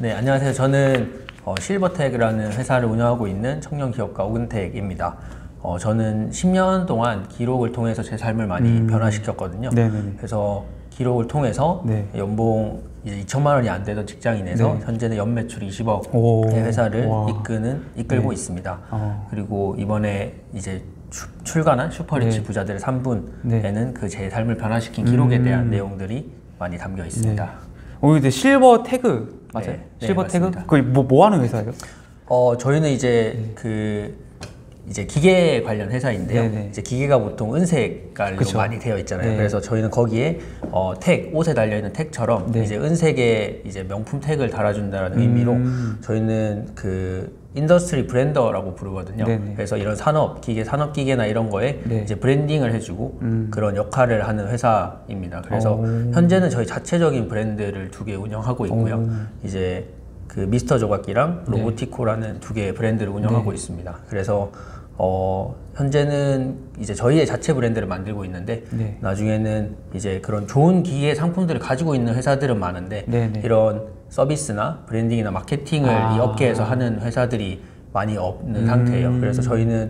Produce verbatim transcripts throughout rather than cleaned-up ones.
네, 안녕하세요. 저는 어, 실버텍이라는 회사를 운영하고 있는 청년 기업가 오근택입니다. 어, 저는 십 년 동안 기록을 통해서 제 삶을 많이 음. 변화시켰거든요. 네네네. 그래서 기록을 통해서 네. 연봉 이제 이천만 원이 안 되던 직장인에서 네. 현재는 연매출 이십억의 회사를 와. 이끄는 이끌고 네. 있습니다. 어. 그리고 이번에 이제 추, 출간한 슈퍼리치 네. 부자들의 삼 분에는 네. 그 제 삶을 변화시킨 기록에 음. 대한 내용들이 많이 담겨 있습니다. 네. 어, 근데 실버 태그 맞아요? 네, 실버 네, 태그? 그게 뭐, 뭐 하는 회사예요? 어, 저희는 이제 네. 그 이제 기계 관련 회사인데요. 네네. 이제 기계가 보통 은색깔로 그쵸. 많이 되어 있잖아요. 네. 그래서 저희는 거기에 어, 택, 옷에 달려 있는 택처럼 네. 이제 은색의 이제 명품 택을 달아준다는 음. 의미로 저희는 그 인더스트리 브랜더라고 부르거든요. 네네. 그래서 이런 산업, 기계, 산업 기계나 이런 거에 네. 이제 브랜딩을 해주고 음. 그런 역할을 하는 회사입니다. 그래서 오. 현재는 저희 자체적인 브랜드를 두 개 운영하고 있고요. 오. 이제 그 미스터 조각기랑 로보티코라는 네. 두 개의 브랜드를 운영하고 네. 있습니다. 그래서 어, 현재는 이제 저희의 자체 브랜드를 만들고 있는데 네. 나중에는 이제 그런 좋은 기계 상품들을 가지고 있는 회사들은 많은데 네, 네. 이런 서비스나 브랜딩이나 마케팅을 아. 이 업계에서 하는 회사들이 많이 없는 음. 상태예요. 그래서 저희는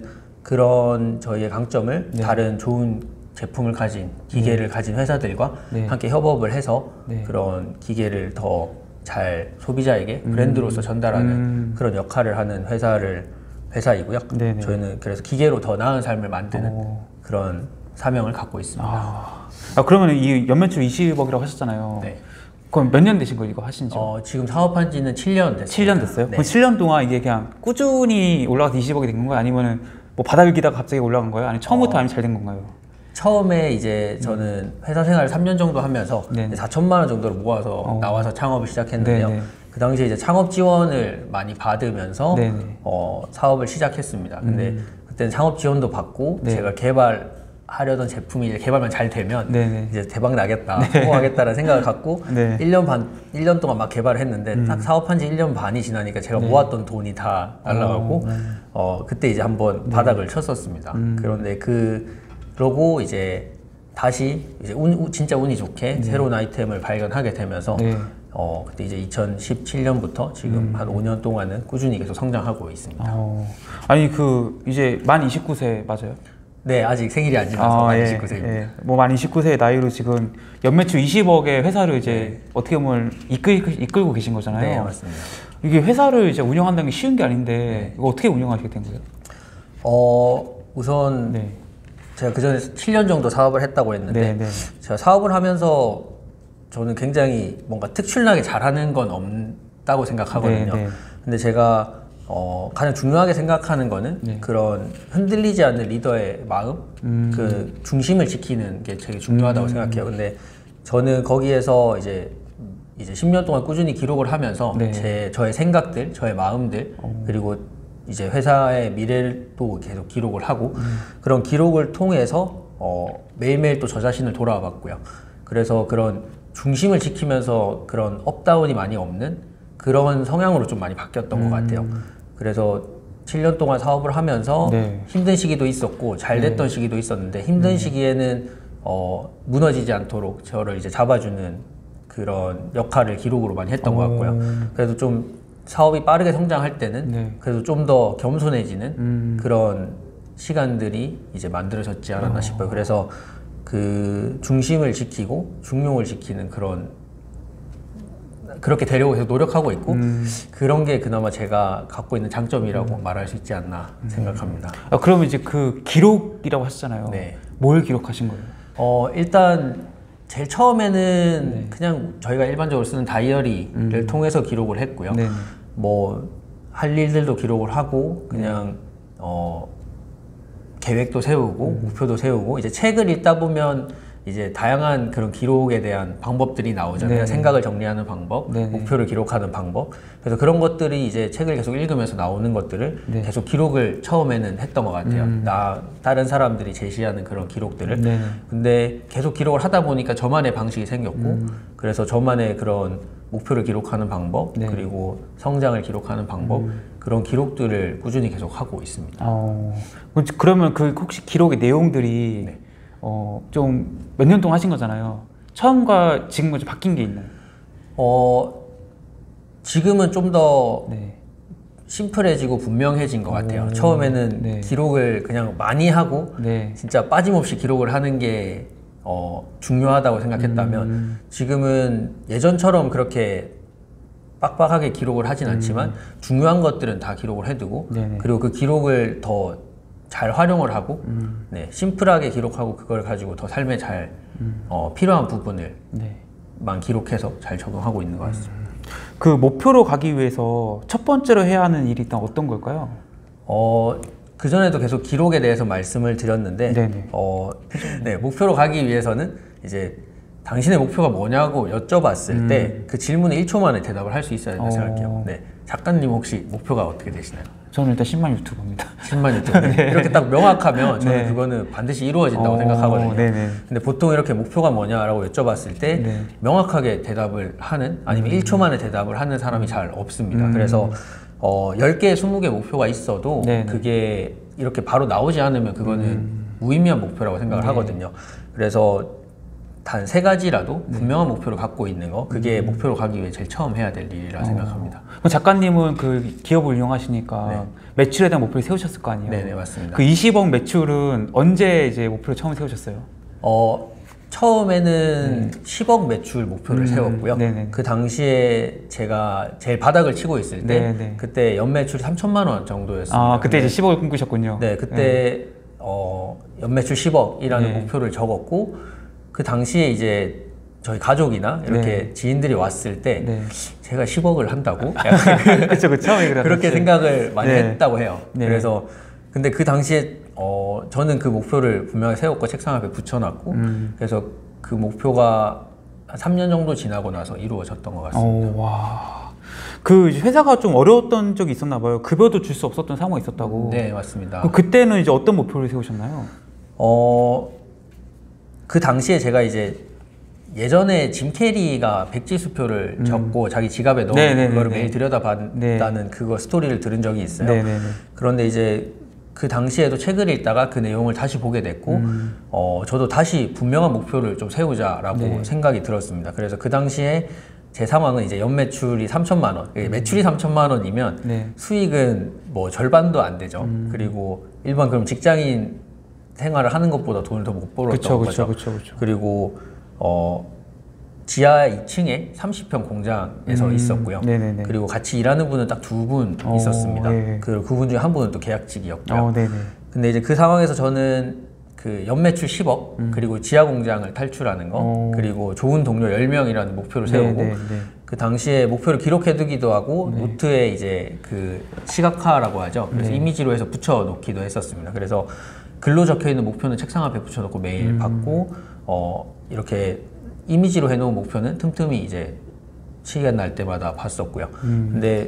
그런 저희의 강점을 네. 다른 좋은 제품을 가진 기계를 네. 가진 회사들과 네. 함께 협업을 해서 네. 그런 기계를 더 잘 소비자에게 브랜드로서 전달하는 음. 그런 역할을 하는 회사를 회사이고요. 네네. 저희는 그래서 기계로 더 나은 삶을 만드는 오. 그런 사명을 갖고 있습니다. 아, 아 그러면 이 연매출 이십억이라고 하셨잖아요. 네. 그럼 몇 년 되신 거예요, 이거 하신 지? 어, 지금 사업한 지는 칠 년 됐어요. 칠 년 됐어요? 네. 그럼 칠 년 동안 이게 그냥 꾸준히 올라가서 이십억이 된 건가요? 아니면 뭐 바닥기다가 갑자기 올라간 거예요? 아니면 처음부터 어. 아니면 잘 된 건가요? 처음에 이제 저는 회사 생활을 삼 년 정도 하면서 사천만 원 정도를 모아서 어. 나와서 창업을 시작했는데요. 네네. 그 당시에 이제 창업 지원을 많이 받으면서 어, 사업을 시작했습니다. 근데 음. 그때는 창업 지원도 받고 네. 제가 개발하려던 제품이 이제 개발만 잘 되면 네네. 이제 대박 나겠다, 네. 성공하겠다라는 생각을 갖고 네. 일 년 반, 일 년 동안 막 개발을 했는데 음. 딱 사업한 지 일 년 반이 지나니까 제가 네. 모았던 돈이 다 날라가고 어, 그때 이제 한번 네. 바닥을 쳤었습니다. 음. 그런데 그 그러고 이제 다시 이제 운, 진짜 운이 좋게 네. 새로운 아이템을 발견하게 되면서 네. 어, 그때 이제 이천십칠 년부터 지금 음. 한 오 년 동안은 꾸준히 계속 성장하고 있습니다. 어. 아니 그 이제 만 이십구 세 맞아요? 네, 아직 생일이 안 지나서 아, 만 예, 이십구 세입니다. 예. 뭐 만 이십구 세 나이로 지금 연매출 이십억의 회사를 이제 네. 어떻게 보면 이끌, 이끌고 계신 거잖아요. 네, 맞습니다. 이게 회사를 이제 운영한다는 게 쉬운 게 아닌데 네. 이거 어떻게 운영하시게 된 거예요? 어, 우선 네. 제가 그 전에 칠 년 정도 사업을 했다고 했는데 네, 네. 제가 사업을 하면서 저는 굉장히 뭔가 특출나게 잘하는 건 없다고 생각하거든요. 네, 네. 근데 제가 어, 가장 중요하게 생각하는 거는 네. 그런 흔들리지 않는 리더의 마음, 음. 그 중심을 지키는 게 되게 중요하다고 음. 생각해요. 근데 저는 거기에서 이제 이제 십 년 동안 꾸준히 기록을 하면서 네. 제 저의 생각들, 저의 마음들 오. 그리고 이제 회사의 미래를 또 계속 기록을 하고 음. 그런 기록을 통해서 어, 매일매일 또 저 자신을 돌아봤고요. 그래서 그런 중심을 지키면서 그런 업다운이 많이 없는 그런 성향으로 좀 많이 바뀌었던 음. 것 같아요. 그래서 칠 년 동안 사업을 하면서 네. 힘든 시기도 있었고 잘 됐던 네. 시기도 있었는데 힘든 네. 시기에는 어, 무너지지 않도록 저를 이제 잡아주는 그런 역할을 기록으로 많이 했던 오. 것 같고요. 그래도 좀 사업이 빠르게 성장할 때는 네. 그래도 좀 더 겸손해지는 음. 그런 시간들이 이제 만들어졌지 않았나 어. 싶어요. 그래서 그 중심을 지키고 중용을 지키는 그런 그렇게 되려고 계속 노력하고 있고 음. 그런 게 그나마 제가 갖고 있는 장점이라고 음. 말할 수 있지 않나 음. 생각합니다. 아, 그러면 이제 그 기록이라고 하셨잖아요. 네. 뭘 기록하신 거예요? 어, 일단 제일 처음에는 네. 그냥 저희가 일반적으로 쓰는 다이어리를 음. 통해서 기록을 했고요. 네. 뭐 할 일들도 기록을 하고 그냥 네. 어, 계획도 세우고 음. 목표도 세우고 이제 책을 읽다 보면 이제 다양한 그런 기록에 대한 방법들이 나오잖아요. 네네. 생각을 정리하는 방법, 네네. 목표를 기록하는 방법. 그래서 그런 것들이 이제 책을 계속 읽으면서 나오는 것들을 네. 계속 기록을 처음에는 했던 것 같아요. 음. 나 다른 사람들이 제시하는 그런 기록들을. 네네. 근데 계속 기록을 하다 보니까 저만의 방식이 생겼고, 음. 그래서 저만의 그런 목표를 기록하는 방법, 네. 그리고 성장을 기록하는 방법, 음. 그런 기록들을 꾸준히 계속 하고 있습니다. 어. 그러면 그 혹시 기록의 내용들이 네. 어, 좀 몇 년 동안 하신 거잖아요. 처음과 지금과 좀 바뀐 게 있나요? 어, 지금은 좀 더 네. 심플해지고 분명해진 것 같아요. 오, 처음에는 네. 기록을 그냥 많이 하고 네. 진짜 빠짐없이 기록을 하는 게 어, 중요하다고 생각했다면 음. 지금은 예전처럼 그렇게 빡빡하게 기록을 하진 않지만 음. 중요한 것들은 다 기록을 해두고 네네. 그리고 그 기록을 더 잘 활용을 하고 음. 네, 심플하게 기록하고 그걸 가지고 더 삶에 잘 음. 어, 필요한 부분을 네. 만 기록해서 잘 적용하고 있는 것 같습니다. 음. 그 목표로 가기 위해서 첫 번째로 해야 하는 일이 일단 어떤 걸까요? 어, 그전에도 계속 기록에 대해서 말씀을 드렸는데 어, 네, 목표로 가기 위해서는 이제 당신의 목표가 뭐냐고 여쭤봤을 음. 때 그 질문에 일 초 만에 대답을 할 수 있어야 된다고 어. 생각해요. 네. 작가님 혹시 목표가 어떻게 되시나요? 저는 일단 십만 유튜버입니다. 십만 유튜버. 네. 이렇게 딱 명확하면 저는 네. 그거는 반드시 이루어진다고 어. 생각하거든요. 네네. 근데 보통 이렇게 목표가 뭐냐라고 여쭤봤을 때 네. 명확하게 대답을 하는 아니면 음. 일 초 만에 대답을 하는 사람이 잘 없습니다. 음. 그래서 어, 열 개, 스무 개 목표가 있어도 네네. 그게 이렇게 바로 나오지 않으면 그거는 음. 무의미한 목표라고 생각을 네. 하거든요. 그래서 단 세 가지라도 네. 분명한 목표를 갖고 있는 거 그게 음. 목표로 가기 위해 제일 처음 해야 될 일이라 어. 생각합니다. 작가님은 그 기업을 운영하시니까 네. 매출에 대한 목표를 세우셨을 거 아니에요? 네, 맞습니다. 그 이십억 매출은 언제 이제 목표를 처음 세우셨어요? 어, 처음에는 네. 십억 매출 목표를 음. 세웠고요. 네네. 그 당시에 제가 제일 바닥을 치고 있을 때 네네. 그때 연매출이 삼천만 원 정도였습니다. 아, 그때 이제 십억을 꿈꾸셨군요. 네, 그때 네. 어, 연매출 십억이라는 네. 목표를 적었고 그 당시에 이제 저희 가족이나 이렇게 네. 지인들이 왔을 때 네. 제가 십억을 한다고? 그쵸, 그쵸. 그렇게 생각을 많이 네. 했다고 해요. 네. 그래서 근데 그 당시에 어, 저는 그 목표를 분명히 세웠고 책상 앞에 붙여놨고 음. 그래서 그 목표가 한 삼 년 정도 지나고 나서 이루어졌던 것 같습니다. 오, 와. 그 회사가 좀 어려웠던 적이 있었나 봐요. 급여도 줄 수 없었던 상황이 있었다고. 네, 맞습니다. 그때는 이제 어떤 목표를 세우셨나요? 어, 그 당시에 제가 이제 예전에 짐 캐리가 백지수표를 음. 적고 자기 지갑에 넣어 그거를 매일 들여다봤다는 네. 그거 스토리를 들은 적이 있어요. 네네네. 그런데 이제 그 당시에도 책을 읽다가 그 내용을 다시 보게 됐고 음. 어, 저도 다시 분명한 목표를 좀 세우자라고 네. 생각이 들었습니다. 그래서 그 당시에 제 상황은 이제 연매출이 삼천만 원, 음. 매출이 삼천만 원이면 네. 수익은 뭐 절반도 안 되죠. 음. 그리고 일반 그럼 직장인 생활을 하는 것보다 돈을 더 못 벌었던 그쵸, 거죠. 그쵸, 그쵸, 그쵸. 그리고 어, 지하 이 층에 삼십 평 공장에서 음, 있었고요. 네네네. 그리고 같이 일하는 분은 딱 두 분 있었습니다. 네. 그리고 그분 중에 한 분은 또 계약직이었고요. 어, 네네. 근데 이제 그 상황에서 저는 그 연매출 십억 음. 그리고 지하 공장을 탈출하는 거 오. 그리고 좋은 동료 열 명이라는 목표를 세우고 네네네. 그 당시에 목표를 기록해두기도 하고 네. 노트에 이제 그 시각화라고 하죠. 그래서 네. 이미지로 해서 붙여놓기도 했었습니다. 그래서 글로 적혀있는 목표는 책상 앞에 붙여놓고 매일 음. 받고 어, 이렇게 이미지로 해놓은 목표는 틈틈이 이제 시간 날 때마다 봤었고요. 음. 근데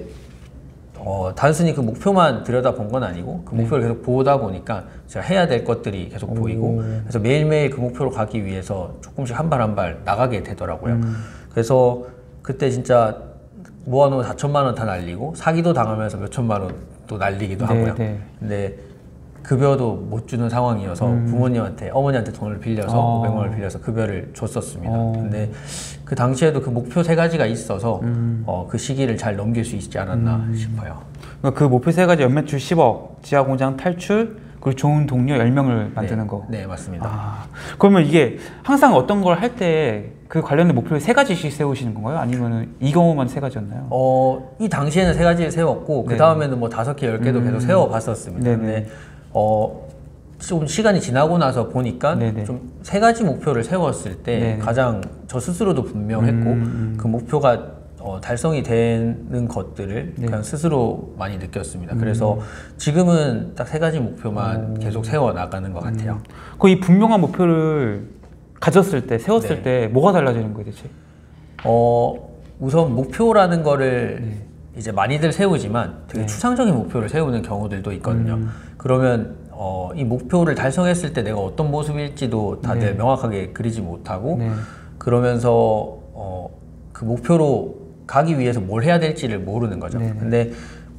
어, 단순히 그 목표만 들여다본 건 아니고 그 목표를 네. 계속 보다 보니까 제가 해야 될 것들이 계속 오. 보이고 그래서 매일매일 그 목표로 가기 위해서 조금씩 한 발 한 발 나가게 되더라고요. 음. 그래서 그때 진짜 모아놓은 사천만 원 다 날리고 사기도 당하면서 몇천만 원 또 날리기도 네, 하고요. 네. 근데 급여도 못 주는 상황이어서 음. 부모님한테 어머니한테 돈을 빌려서 어. 오백만 원을 빌려서 급여를 줬었습니다. 어. 근데 그 당시에도 그 목표 세 가지가 있어서 음. 어, 그 시기를 잘 넘길 수 있지 않았나 음. 싶어요. 그 목표 세 가지 연매출 십억, 지하 공장 탈출, 그리고 좋은 동료 열 명을 만드는 네. 거. 네, 맞습니다. 아. 그러면 이게 항상 어떤 걸 할 때 그 관련된 목표를 세 가지씩 세우시는 건가요? 아니면 이 경우만 세 가지였나요? 어, 이 당시에는 세 가지를 세웠고 네. 그 다음에는 뭐 다섯 개, 열 개도 음. 계속 세워봤었습니다. 네네. 근데 어, 좀 시간이 지나고 나서 보니까 좀 세 가지 목표를 세웠을 때 네네. 가장 저 스스로도 분명했고 음. 그 목표가 어, 달성이 되는 것들을 네. 그냥 스스로 많이 느꼈습니다. 음. 그래서 지금은 딱 세 가지 목표만 오. 계속 세워 나가는 것 같아요. 음. 그 이 분명한 목표를 가졌을 때, 세웠을 네. 때 뭐가 달라지는 거예요, 대체? 어, 우선 목표라는 거를 네. 이제 많이들 세우지만 되게 네. 추상적인 목표를 세우는 경우들도 있거든요. 음. 그러면 어, 이 목표를 달성했을 때 내가 어떤 모습일지도 다들 네. 명확하게 그리지 못하고 네. 그러면서 어, 그 목표로 가기 위해서 뭘 해야 될지를 모르는 거죠. 네. 근데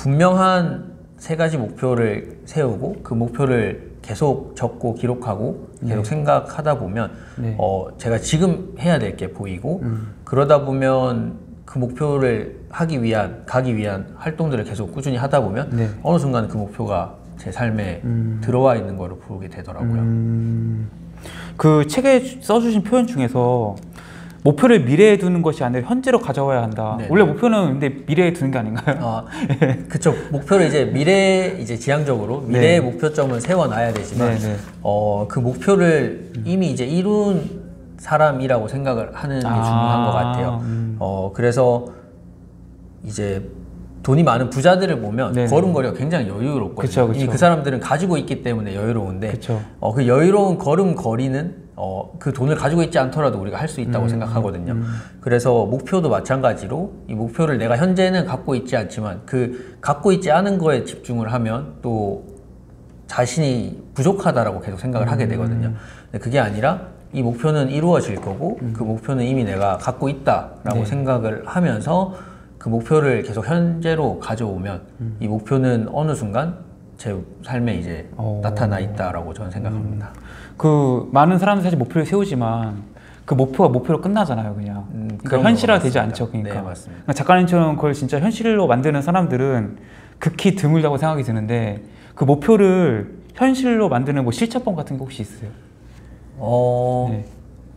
분명한 세 가지 목표를 세우고 그 목표를 계속 적고 기록하고 계속 네. 생각하다 보면 네. 어, 제가 지금 해야 될 게 보이고 음. 그러다 보면 그 목표를 하기 위한, 가기 위한 활동들을 계속 꾸준히 하다 보면 네. 어느 순간 그 목표가 제 삶에 음. 들어와 있는 거를 보게 되더라고요. 음. 그 책에 써주신 표현 중에서 목표를 미래에 두는 것이 아니라 현재로 가져와야 한다. 네네. 원래 목표는 근데 미래에 두는 게 아닌가요? 아, 그쵸. 목표를 이제 미래 이제 지향적으로 미래의 네. 목표점을 세워놔야 되지만 어, 그 목표를 음. 이미 이제 이룬 사람이라고 생각을 하는 게 아, 중요한 것 같아요. 음. 어, 그래서 이제 돈이 많은 부자들을 보면 네네. 걸음걸이가 굉장히 여유롭거든요. 그쵸, 그쵸. 이미 그 사람들은 가지고 있기 때문에 여유로운데 어, 그 여유로운 걸음걸이는 어, 그 돈을 가지고 있지 않더라도 우리가 할 수 있다고 음, 생각하거든요. 음. 그래서 목표도 마찬가지로 이 목표를 내가 현재는 갖고 있지 않지만 그 갖고 있지 않은 거에 집중을 하면 또 자신이 부족하다라고 계속 생각을 음. 하게 되거든요. 근데 그게 아니라 이 목표는 이루어질 거고 음. 그 목표는 이미 내가 갖고 있다라고 네. 생각을 하면서 그 목표를 계속 현재로 가져오면 음. 이 목표는 어느 순간 제 삶에 이제 오. 나타나 있다라고 저는 생각합니다. 음. 그 많은 사람들이 사실 목표를 세우지만 그 목표가 목표로 끝나잖아요, 그냥. 음, 그러니까 현실화 되지 않죠, 그러니까. 네, 맞습니다. 그러니까 작가님처럼 그걸 진짜 현실로 만드는 사람들은 극히 드물다고 생각이 드는데 그 목표를 현실로 만드는 뭐 실천법 같은 게 혹시 있어요? 어... 네.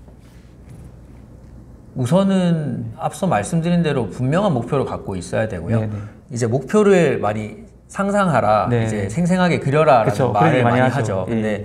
우선은 앞서 말씀드린 대로 분명한 목표를 갖고 있어야 되고요. 네네. 이제 목표를 많이 상상하라, 네. 이제 생생하게 그려라라는 그쵸, 말을 많이, 많이 하죠. 예. 근데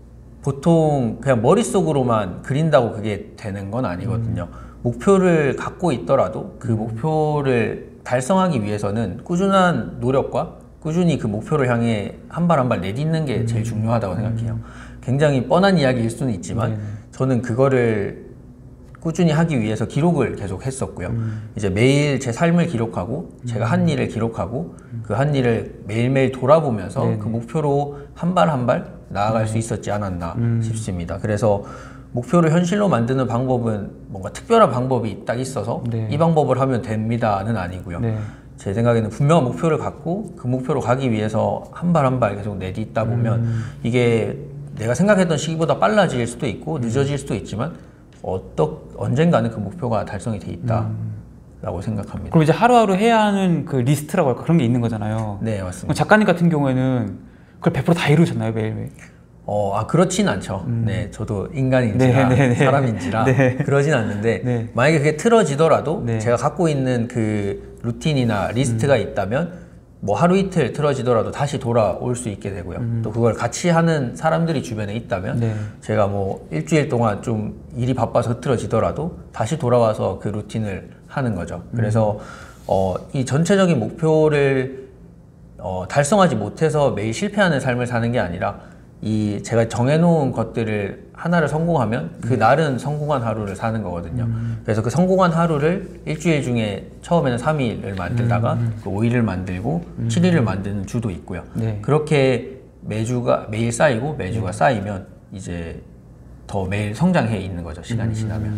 보통 그냥 머릿속으로만 그린다고 그게 되는 건 아니거든요. 음. 목표를 갖고 있더라도 그 목표를 달성하기 위해서는 꾸준한 노력과 꾸준히 그 목표를 향해 한 발 한 발 내딛는 게 제일 중요하다고 생각해요. 굉장히 뻔한 이야기일 수는 있지만 네. 저는 그거를 꾸준히 하기 위해서 기록을 계속 했었고요. 음. 이제 매일 제 삶을 기록하고 제가 한 일을 기록하고 그 한 일을 매일매일 돌아보면서 네네. 그 목표로 한 발 한 발 나아갈 네. 수 있었지 않았나 음. 싶습니다. 그래서 목표를 현실로 만드는 방법은 뭔가 특별한 방법이 딱 있어서 네. 이 방법을 하면 됩니다는 아니고요. 네. 제 생각에는 분명한 목표를 갖고 그 목표로 가기 위해서 한 발 한 발 계속 내딛다 보면 음. 이게 내가 생각했던 시기보다 빨라질 수도 있고 늦어질 수도 있지만 어떠, 언젠가는 그 목표가 달성이 돼 있다 라고 생각합니다. 그럼 이제 하루하루 해야 하는 그 리스트라고 할까 그런 게 있는 거잖아요. 네, 맞습니다. 작가님 같은 경우에는 그걸 백 퍼센트 다 이루셨나요, 매일매일? 어, 아, 그렇진 않죠. 음. 네, 저도 인간인지라 네, 네, 네. 사람인지라 네. 그러진 않는데 네. 만약에 그게 틀어지더라도 네. 제가 갖고 있는 그 루틴이나 리스트가 음. 있다면 뭐 하루 이틀 틀어지더라도 다시 돌아올 수 있게 되고요. 음. 또 그걸 같이 하는 사람들이 주변에 있다면 네. 제가 뭐 일주일 동안 좀 일이 바빠서 흐트러지더라도 다시 돌아와서 그 루틴을 하는 거죠. 그래서 음. 어, 이 전체적인 목표를 어, 달성하지 못해서 매일 실패하는 삶을 사는 게 아니라 이 제가 정해놓은 것들을 하나를 성공하면 그 네. 날은 성공한 하루를 사는 거거든요. 음. 그래서 그 성공한 하루를 일주일 중에 처음에는 삼 일을 만들다가 음. 그 오 일을 만들고 음. 칠 일을 만드는 주도 있고요. 네. 그렇게 매주가 매일 쌓이고 매주가 네. 쌓이면 이제 더 매일 성장해 있는 거죠. 시간이 음. 지나면.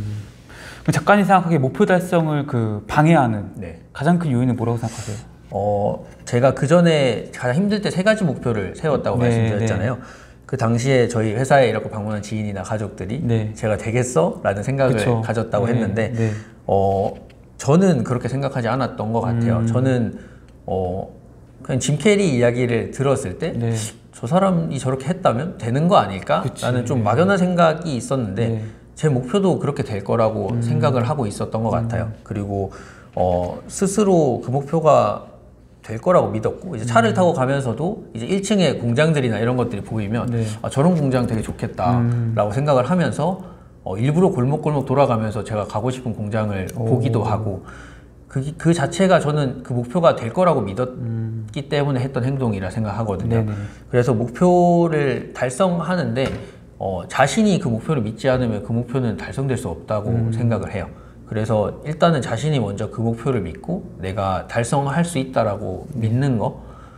작가님 생각하기에 목표 달성을 그 방해하는 네. 가장 큰 요인은 뭐라고 생각하세요? 어, 제가 그 전에 가장 힘들 때 세 가지 목표를 세웠다고 네, 말씀드렸잖아요. 네. 그 당시에 저희 회사에 이렇게 방문한 지인이나 가족들이 네. 제가 되겠어? 라는 생각을 그쵸. 가졌다고 네, 했는데 네. 어, 저는 그렇게 생각하지 않았던 것 같아요. 음. 저는 어, 그냥 짐 캐리 이야기를 들었을 때 저 네. 사람이 저렇게 했다면 되는 거 아닐까? 그치. 라는 좀 막연한 생각이 있었는데 네. 제 목표도 그렇게 될 거라고 음. 생각을 하고 있었던 것 같아요. 음. 그리고 어, 스스로 그 목표가 될 거라고 믿었고 이제 차를 음. 타고 가면서도 이제 일 층에 공장들이나 이런 것들이 보이면 네. 아, 저런 공장 되게 좋겠다 음. 라고 생각을 하면서 어, 일부러 골목골목 돌아가면서 제가 가고 싶은 공장을 오. 보기도 하고 그, 그 자체가 저는 그 목표가 될 거라고 믿었기 음. 때문에 했던 행동이라 생각하거든요. 네네. 그래서 목표를 달성하는데 어, 자신이 그 목표를 믿지 않으면 그 목표는 달성될 수 없다고 음. 생각을 해요. 그래서 일단은 자신이 먼저 그 목표를 믿고 내가 달성할 수 있다라고 네. 믿는 거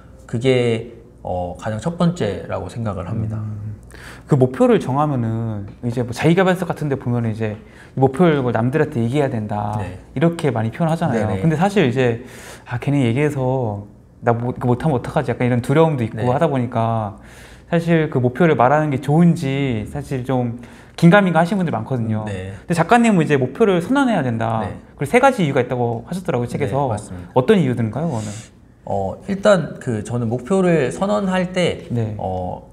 그게 어, 가장 첫 번째라고 생각을 합니다. 음, 그 목표를 정하면은 이제 뭐 자기계발서 같은 데 보면 이제 목표를 뭐 남들한테 얘기해야 된다 네. 이렇게 많이 표현하잖아요. 네네. 근데 사실 이제 아 괜히 얘기해서 나 못, 못하면 어떡하지 약간 이런 두려움도 있고 네. 하다 보니까 사실 그 목표를 말하는 게 좋은지 사실 좀 긴가민가 하시는 분들이 많거든요. 네. 근데 작가님은 이제 목표를 선언해야 된다. 네. 그리고 세 가지 이유가 있다고 하셨더라고요, 책에서. 네, 맞습니다. 어떤 이유들인가요, 그거는? 어, 일단 그 저는 목표를 선언할 때 네. 어,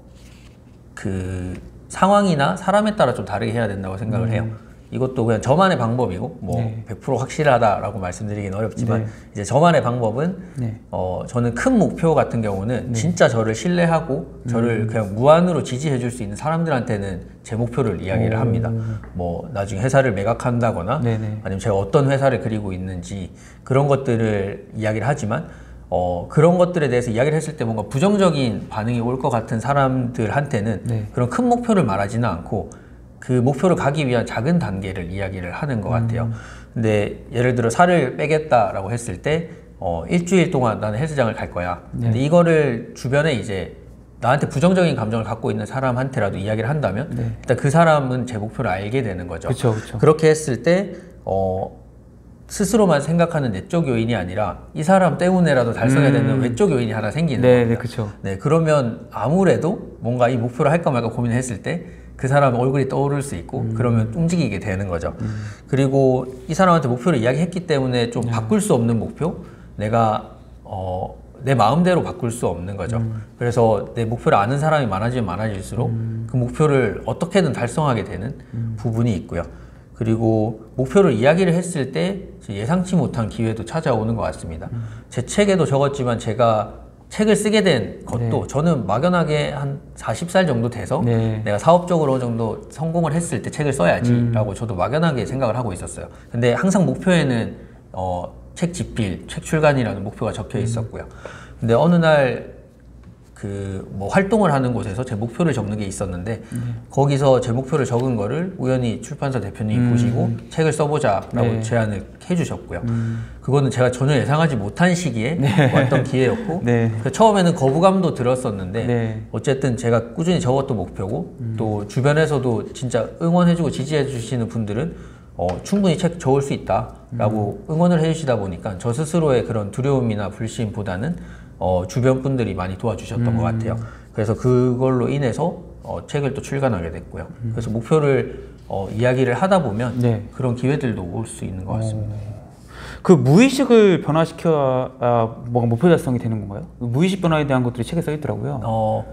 그 상황이나 사람에 따라 좀 다르게 해야 된다고 생각을 음. 해요. 이것도 그냥 저만의 방법이고 뭐 네. 백 퍼센트 확실하다라고 말씀드리긴 어렵지만 네. 이제 저만의 방법은 네. 어, 저는 큰 목표 같은 경우는 네. 진짜 저를 신뢰하고 저를 음. 그냥 무한으로 지지해 줄 수 있는 사람들한테는 제 목표를 이야기를 오. 합니다. 뭐 나중에 회사를 매각한다거나 네네. 아니면 제가 어떤 회사를 그리고 있는지 그런 것들을 이야기를 하지만 어, 그런 것들에 대해서 이야기를 했을 때 뭔가 부정적인 반응이 올 것 같은 사람들한테는 네. 그런 큰 목표를 말하지는 않고 그 목표를 가기 위한 작은 단계를 이야기를 하는 것 같아요. 음. 근데 예를 들어 살을 빼겠다라고 했을 때 어, 일주일 동안 나는 헬스장을 갈 거야. 네. 근데 이거를 주변에 이제 나한테 부정적인 감정을 갖고 있는 사람한테라도 이야기를 한다면 네. 일단 그 사람은 제 목표를 알게 되는 거죠. 그쵸, 그쵸. 그렇게 했을 때 어, 스스로만 생각하는 내적 요인이 아니라 이 사람 때문에라도 달성해야 되는 음. 외적 요인이 하나 생기는 네, 겁니다. 네, 그쵸. 네, 그러면 아무래도 뭔가 이 목표를 할까 말까 고민을 했을 때 그 사람 얼굴이 떠오를 수 있고 음. 그러면 움직이게 되는 거죠. 음. 그리고 이 사람한테 목표를 이야기했기 때문에 좀 네. 바꿀 수 없는 목표, 내가 어, 내 마음대로 바꿀 수 없는 거죠. 음. 그래서 내 목표를 아는 사람이 많아지면 많아질수록 음. 그 목표를 어떻게든 달성하게 되는 음. 부분이 있고요. 그리고 목표를 이야기를 했을 때 예상치 못한 기회도 찾아오는 것 같습니다. 음. 제 책에도 적었지만 제가 책을 쓰게 된 것도 네. 저는 막연하게 한 마흔 살 정도 돼서 네. 내가 사업적으로 어느 정도 성공을 했을 때 책을 써야지 음. 라고 저도 막연하게 생각을 하고 있었어요. 근데 항상 목표에는 어, 책 집필, 책 출간이라는 목표가 적혀 있었고요. 근데 어느 날 그 뭐 활동을 하는 곳에서 제 목표를 적는 게 있었는데 음. 거기서 제 목표를 적은 거를 우연히 출판사 대표님이 음. 보시고 책을 써보자라고 네. 제안을 해주셨고요. 음. 그거는 제가 전혀 예상하지 못한 시기에 네. 왔던 기회였고 네. 그 처음에는 거부감도 들었었는데 네. 어쨌든 제가 꾸준히 적었던 목표고 음. 또 주변에서도 진짜 응원해주고 지지해주시는 분들은 어, 충분히 책 적을 수 있다라고 음. 응원을 해주시다 보니까 저 스스로의 그런 두려움이나 불신보다는 어, 주변 분들이 많이 도와주셨던 음. 것 같아요. 그래서 그걸로 인해서 어, 책을 또 출간하게 됐고요. 음. 그래서 목표를 어, 이야기를 하다 보면 네. 그런 기회들도 올 수 있는 것 같습니다. 그 무의식을 변화시켜야 아, 뭐가 목표 달성이 되는 건가요? 무의식 변화에 대한 것들이 책에 써 있더라고요. 어,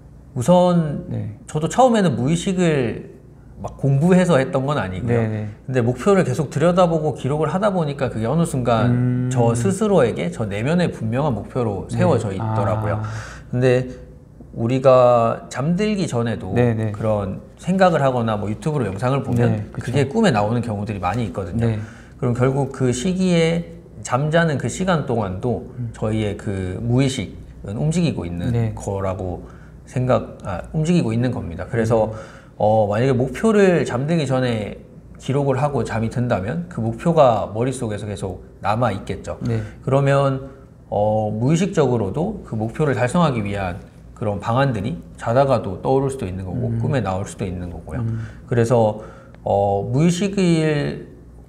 우선 네. 저도 처음에는 무의식을 막 공부해서 했던 건 아니고요. 네네. 근데 목표를 계속 들여다보고 기록을 하다 보니까 그게 어느 순간 음. 저 스스로에게 저 내면에 분명한 목표로 세워져 네. 있더라고요. 아. 근데 우리가 잠들기 전에도 네네. 그런 생각을 하거나 뭐 유튜브로 영상을 보면 네, 그쵸. 그게 꿈에 나오는 경우들이 많이 있거든요. 네. 그럼 결국 그 시기에 잠자는 그 시간 동안도 음. 저희의 그 무의식은 움직이고 있는 네. 거라고 생각, 아, 움직이고 있는 겁니다. 그래서 음. 어, 만약에 목표를 잠들기 전에 기록을 하고 잠이 든다면 그 목표가 머릿속에서 계속 남아 있겠죠. 네. 그러면 어, 무의식적으로도 그 목표를 달성하기 위한 그런 방안들이 자다가도 떠오를 수도 있는 거고 음. 꿈에 나올 수도 있는 거고요. 음. 그래서 어, 무의식을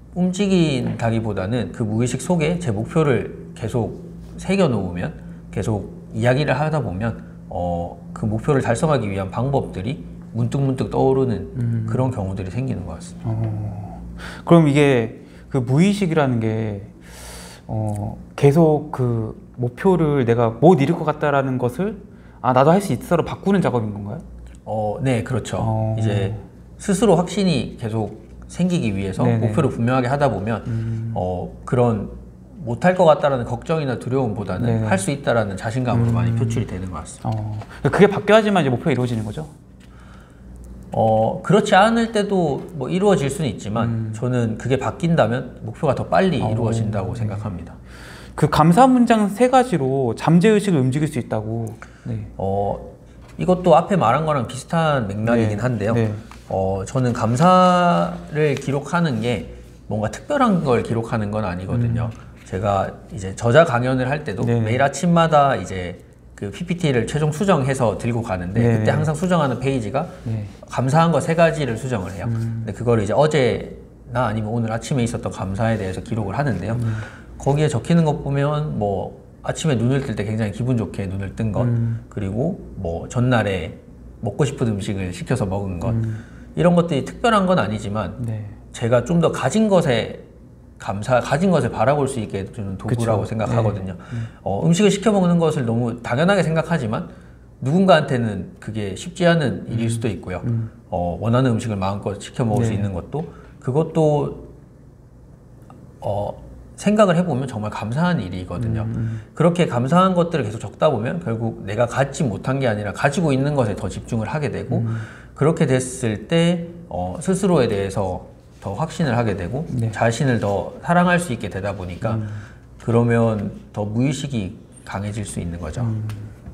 움직인다기보다는 그 무의식 속에 제 목표를 계속 새겨 놓으면 계속 이야기를 하다 보면 어, 그 목표를 달성하기 위한 방법들이 문득문득 떠오르는 음. 그런 경우들이 생기는 것 같습니다. 어, 그럼 이게 그 무의식이라는 게 어, 계속 그 목표를 내가 못 이룰 것 같다라는 것을 아 나도 할 수 있어로 바꾸는 작업인 건가요? 어, 네, 그렇죠. 어. 이제 스스로 확신이 계속 생기기 위해서 네네. 목표를 분명하게 하다 보면 음. 어, 그런 못할 것 같다라는 걱정이나 두려움보다는 네네. 할 수 있다라는 자신감으로 음. 많이 표출이 되는 것 같습니다. 어, 그게 바뀌어야지만 이제 목표가 이루어지는 거죠? 어, 그렇지 않을 때도 뭐 이루어질 수는 있지만 음. 저는 그게 바뀐다면 목표가 더 빨리 어. 이루어진다고 생각합니다. 그 감사 문장 세 가지로 잠재의식을 움직일 수 있다고. 네. 어, 이것도 앞에 말한 거랑 비슷한 맥락이긴 네. 한데요. 네. 어, 저는 감사를 기록하는 게 뭔가 특별한 걸 기록하는 건 아니거든요. 음. 제가 이제 저자 강연을 할 때도 네. 매일 아침마다 이제 그 피피티를 최종 수정해서 들고 가는데 네. 그때 항상 수정하는 페이지가 네. 감사한 거 세 가지를 수정을 해요. 음. 근데 그걸 이제 어제나 아니면 오늘 아침에 있었던 감사에 대해서 기록을 하는데요. 음. 거기에 적히는 것 보면 뭐 아침에 눈을 뜰 때 굉장히 기분 좋게 눈을 뜬 것, 음. 그리고 뭐 전날에 먹고 싶은 음식을 시켜서 먹은 것, 음. 이런 것들이 특별한 건 아니지만 네. 제가 좀 더 가진 것에 감사, 가진 것을 바라볼 수 있게 해주는 도구라고 그쵸. 생각하거든요. 네. 어, 음식을 시켜 먹는 것을 너무 당연하게 생각하지만 누군가한테는 그게 쉽지 않은 일일 수도 있고요. 음. 어, 원하는 음식을 마음껏 시켜 먹을 네. 수 있는 것도 그것도 어, 생각을 해보면 정말 감사한 일이거든요. 음. 그렇게 감사한 것들을 계속 적다 보면 결국 내가 갖지 못한 게 아니라 가지고 있는 것에 더 집중을 하게 되고 음. 그렇게 됐을 때 어, 스스로에 대해서 더 확신을 하게 되고 네. 자신을 더 사랑할 수 있게 되다 보니까 음. 그러면 더 무의식이 강해질 수 있는 거죠. 음.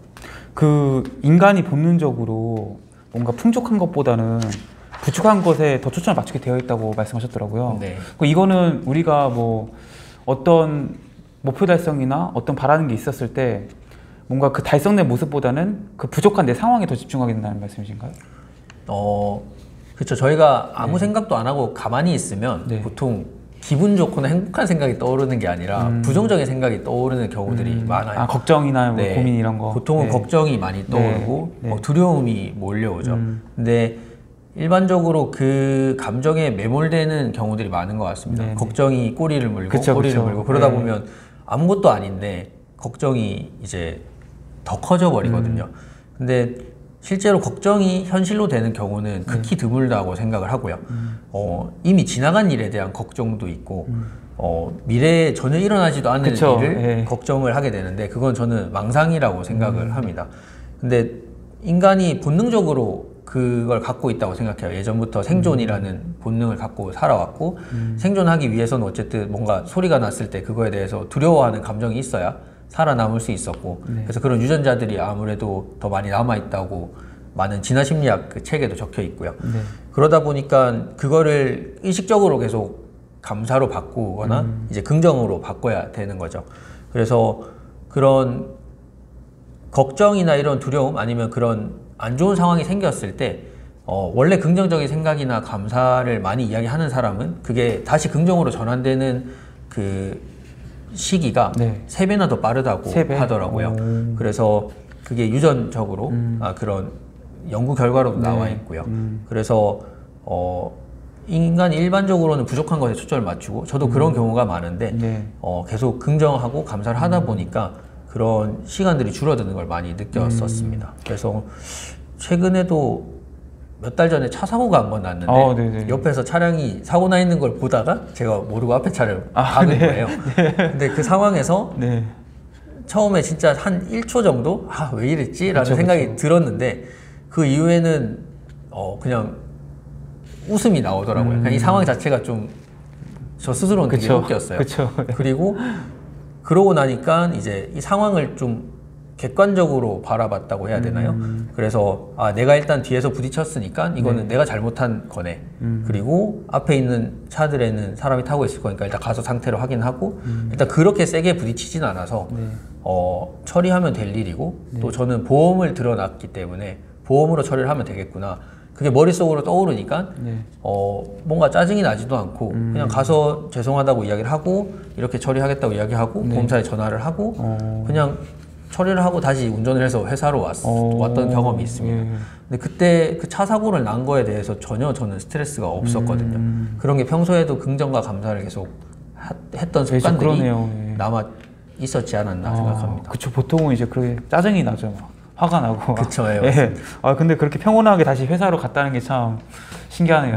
그 인간이 본능적으로 뭔가 풍족한 것보다는 부족한 것에 더 초점을 맞추게 되어 있다고 말씀하셨더라고요. 네. 이거는 우리가 뭐 어떤 목표 달성이나 어떤 바라는 게 있었을 때 뭔가 그 달성된 모습보다는 그 부족한 내 상황에 더 집중하게 된다는 말씀이신가요? 어, 그렇죠. 저희가 아무 네. 생각도 안 하고 가만히 있으면 네. 보통 기분 좋거나 행복한 생각이 떠오르는 게 아니라 음. 부정적인 생각이 떠오르는 경우들이 음. 많아요. 아, 걱정이나 뭐 네. 고민 이런 거. 보통은 네. 걱정이 많이 떠오르고 네. 네. 어, 두려움이 몰려오죠. 음. 근데 일반적으로 그 감정에 매몰되는 경우들이 많은 것 같습니다. 네네. 걱정이 꼬리를 물고 그쵸, 꼬리를 그쵸. 물고 그러다 네. 보면 아무것도 아닌데 걱정이 이제 더 커져 버리거든요. 음. 근데 실제로 걱정이 현실로 되는 경우는 극히 드물다고 생각을 하고요. 음. 어, 이미 지나간 일에 대한 걱정도 있고 음. 어, 미래에 전혀 일어나지도 않는 그쵸. 일을 네. 걱정을 하게 되는데 그건 저는 망상이라고 생각을 음. 합니다. 근데 인간이 본능적으로 그걸 갖고 있다고 생각해요. 예전부터 생존이라는 음. 본능을 갖고 살아왔고 음. 생존하기 위해서는 어쨌든 뭔가 소리가 났을 때 그거에 대해서 두려워하는 감정이 있어야 살아남을 수 있었고 네. 그래서 그런 유전자들이 아무래도 더 많이 남아있다고 많은 진화심리학 그 책에도 적혀 있고요. 네. 그러다 보니까 그거를 의식적으로 계속 감사로 바꾸거나 음. 이제 긍정으로 바꿔야 되는 거죠. 그래서 그런 걱정이나 이런 두려움 아니면 그런 안 좋은 상황이 생겼을 때 어, 원래 긍정적인 생각이나 감사를 많이 이야기하는 사람은 그게 다시 긍정으로 전환되는 그 시기가 네. 세 배나 더 빠르다고 세 배? 하더라고요. 오. 그래서 그게 유전적으로 음. 아, 그런 연구 결과로도 네. 나와 있고요. 음. 그래서 어, 인간이 일반적으로는 부족한 것에 초점을 맞추고 저도 음. 그런 경우가 많은데 네. 어, 계속 긍정하고 감사를 하다 보니까 그런 시간들이 줄어드는 걸 많이 느꼈었습니다. 음. 그래서 최근에도 몇 달 전에 차 사고가 한 번 났는데 어, 옆에서 차량이 사고 나 있는 걸 보다가 제가 모르고 앞에 차를 아, 박은 네. 거예요. 네. 근데 그 상황에서 네. 처음에 진짜 한 일 초 정도 아, 왜 이랬지? 라는 그쵸, 생각이 그쵸. 들었는데 그 이후에는 어, 그냥 웃음이 나오더라고요. 음. 그냥 이 상황 자체가 좀 저 스스로는 그쵸. 되게 웃겼어요. 그쵸. 그리고 그러고 나니까 이제 이 상황을 좀 객관적으로 바라봤다고 해야 되나요? 음. 그래서 아 내가 일단 뒤에서 부딪혔으니까 이거는 네. 내가 잘못한 거네. 음. 그리고 앞에 있는 차들에는 사람이 타고 있을 거니까 일단 가서 상태를 확인하고 음. 일단 그렇게 세게 부딪히진 않아서 네. 어, 처리하면 될 일이고 네. 또 저는 보험을 들어놨기 때문에 보험으로 처리를 하면 되겠구나. 그게 머릿속으로 떠오르니까 네. 어, 뭔가 짜증이 나지도 않고 음. 그냥 가서 죄송하다고 이야기를 하고 이렇게 처리하겠다고 이야기하고 네. 보험사에 전화를 하고 어. 그냥 처리를 하고 다시 운전을 해서 회사로 왔, 어. 왔던 경험이 있습니다. 예. 근데 그때 그 차 사고를 난 거에 대해서 전혀 저는 스트레스가 없었거든요. 음. 그런 게 평소에도 긍정과 감사를 계속 하, 했던 습관들이 예. 남아 있었지 않았나 아, 생각합니다. 그쵸. 보통은 이제 그렇게 짜증이 나죠. 화가 나고. 그쵸. 예, 예. 아, 근데 그렇게 평온하게 다시 회사로 갔다는 게 참 신기하네요.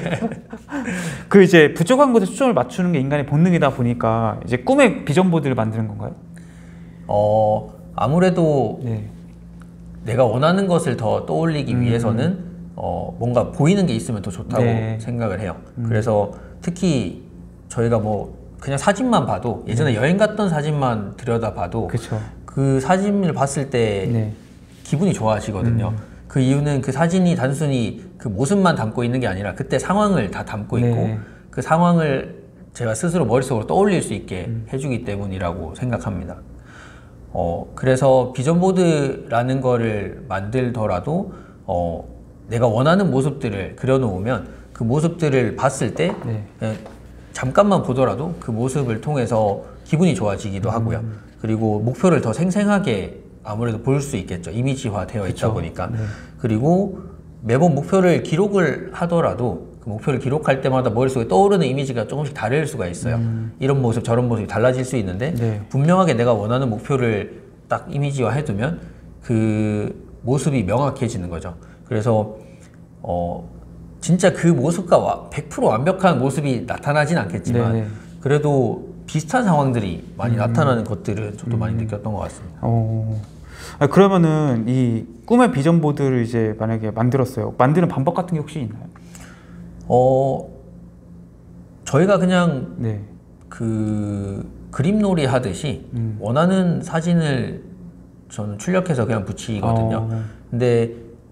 그 이제 부족한 것에 초점을 맞추는 게 인간의 본능이다 보니까 이제 꿈의 비전 보드를 만드는 건가요? 어, 아무래도 네. 내가 원하는 것을 더 떠올리기 음. 위해서는 어, 뭔가 보이는 게 있으면 더 좋다고 네. 생각을 해요. 음. 그래서 특히 저희가 뭐 그냥 사진만 봐도 예전에 네. 여행 갔던 사진만 들여다봐도 그쵸. 그 사진을 봤을 때 네. 기분이 좋아지거든요. 음. 그 이유는 그 사진이 단순히 그 모습만 담고 있는 게 아니라 그때 상황을 다 담고 있고 네. 그 상황을 제가 스스로 머릿속으로 떠올릴 수 있게 음. 해주기 때문이라고 생각합니다. 어, 그래서 비전보드라는 거를 만들더라도 어, 내가 원하는 모습들을 그려놓으면 그 모습들을 봤을 때 네. 그냥 잠깐만 보더라도 그 모습을 통해서 기분이 좋아지기도 음. 하고요. 그리고 목표를 더 생생하게 아무래도 볼 수 있겠죠. 이미지화 되어 그쵸. 있다 보니까. 네. 그리고 매번 목표를 기록을 하더라도 그 목표를 기록할 때마다 머릿속에 떠오르는 이미지가 조금씩 다를 수가 있어요. 음. 이런 모습 저런 모습이 달라질 수 있는데 네. 분명하게 내가 원하는 목표를 딱 이미지화 해두면 그 모습이 명확해지는 거죠. 그래서 어 진짜 그 모습과 백 퍼센트 완벽한 모습이 나타나진 않겠지만 네네. 그래도 비슷한 상황들이 많이 음. 나타나는 것들은 저도 음. 많이 느꼈던 것 같습니다. 어. 아, 그러면은 이 꿈의 비전 보드를 이제 만약에 만들었어요. 만드는 방법 같은 게 혹시 있나요? 어 저희가 그냥 네. 그 그림놀이 하듯이 음. 원하는 사진을 저는 출력해서 그냥 붙이거든요. 어. 근데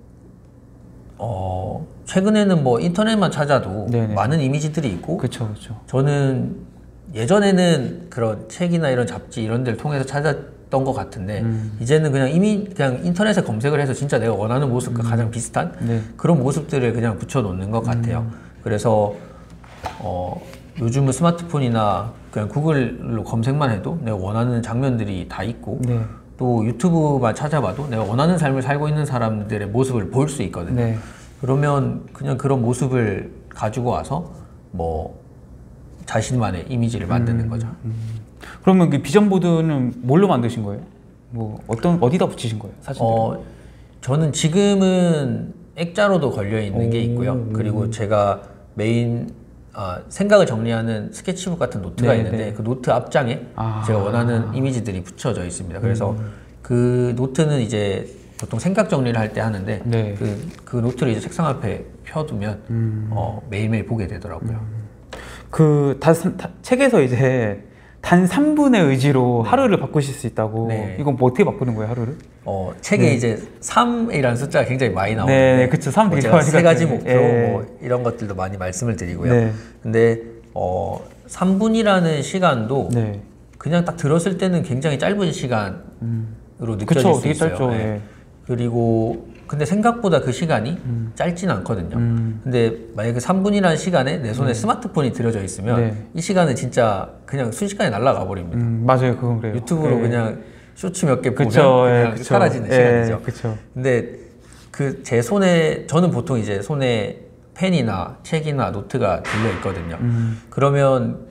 어 최근에는 뭐 인터넷만 찾아도 네네. 많은 이미지들이 있고 그쵸, 그쵸. 저는 예전에는 그런 책이나 이런 잡지 이런 데를 통해서 찾았던 것 같은데 음. 이제는 그냥 이미 그냥 인터넷에 검색을 해서 진짜 내가 원하는 모습과 음. 가장 비슷한 네. 그런 모습들을 그냥 붙여놓는 것 같아요. 음. 그래서 어 요즘은 스마트폰이나 그냥 구글로 검색만 해도 내가 원하는 장면들이 다 있고 네. 또 유튜브만 찾아봐도 내가 원하는 삶을 살고 있는 사람들의 모습을 볼 수 있거든요. 네. 그러면 그냥 그런 모습을 가지고 와서 뭐 자신만의 이미지를 만드는 음, 거죠. 음. 그러면 그 비전 보드는 뭘로 만드신 거예요? 뭐 어떤 어디다 붙이신 거예요? 사진들? 어, 저는 지금은 액자로도 걸려 있는 게 있고요. 그리고 제가 메인 아, 생각을 정리하는 스케치북 같은 노트가 네네. 있는데 그 노트 앞장에 아 제가 원하는 이미지들이 붙여져 있습니다. 그래서 음. 그 노트는 이제 보통 생각 정리를 할 때 하는데 네. 그, 그 노트를 이제 책상 앞에 펴두면 음. 어, 매일매일 보게 되더라고요. 음. 그 다, 다, 책에서 이제 단 삼 분의 의지로 네. 하루를 바꾸실 수 있다고. 네. 이건 뭐 어떻게 바꾸는 거예요, 하루를? 어, 책에 네. 이제 삼이라는 숫자가 굉장히 많이 나오는데 네, 그쵸. 삼 뭐 되게 많이 세 가지 목표 예. 뭐 이런 것들도 많이 말씀을 드리고요. 네. 근데 어, 삼 분이라는 시간도 네. 그냥 딱 들었을 때는 굉장히 짧은 시간으로 음. 느껴질 그쵸, 수 되게 있어요. 짧죠. 네. 그리고 근데 생각보다 그 시간이 음. 짧진 않거든요. 음. 근데 만약에 삼 분이라는 시간에 내 손에 네. 스마트폰이 들여져 있으면 네. 이 시간은 진짜 그냥 순식간에 날아가 버립니다. 음, 맞아요, 그건 그래요. 유튜브로 네. 그냥 쇼츠 몇 개 보면 그쵸, 그냥 예, 사라지는 예, 시간이죠. 그쵸. 근데 그 제 손에 저는 보통 이제 손에 펜이나 책이나 노트가 들려 있거든요. 음. 그러면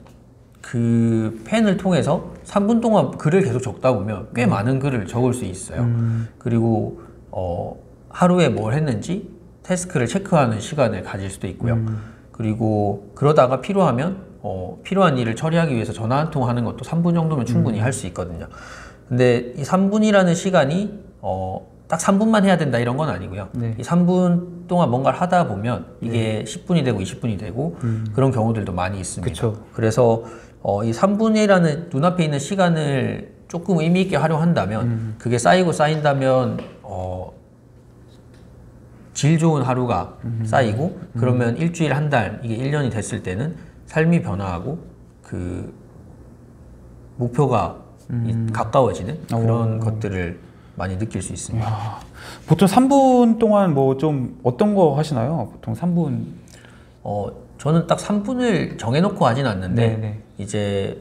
그 펜을 통해서 삼 분 동안 글을 계속 적다 보면 꽤 음. 많은 글을 적을 수 있어요. 음. 그리고 어, 하루에 뭘 했는지 태스크를 체크하는 시간을 가질 수도 있고요. 음. 그리고 그러다가 필요하면 어, 필요한 일을 처리하기 위해서 전화 한 통 하는 것도 삼 분 정도면 충분히 음. 할 수 있거든요. 근데 이 삼 분이라는 시간이 어, 딱 삼 분만 해야 된다 이런 건 아니고요. 네. 이 삼 분 동안 뭔가를 하다 보면 이게 네. 십 분이 되고 이십 분이 되고 음. 그런 경우들도 많이 있습니다. 그쵸. 그래서 어, 이 삼 분이라는 눈앞에 있는 시간을 조금 의미 있게 활용한다면 음. 그게 쌓이고 쌓인다면 어, 질 좋은 하루가 음. 쌓이고 음. 그러면 일주일, 한 달, 이게 일 년이 됐을 때는 삶이 변화하고 그 목표가 음. 가까워지는 그런 오. 것들을 많이 느낄 수 있습니다. 야. 보통 삼 분 동안 뭐 좀 어떤 거 하시나요? 보통 삼 분? 어, 저는 딱 삼 분을 정해놓고 하진 않는데 네네. 이제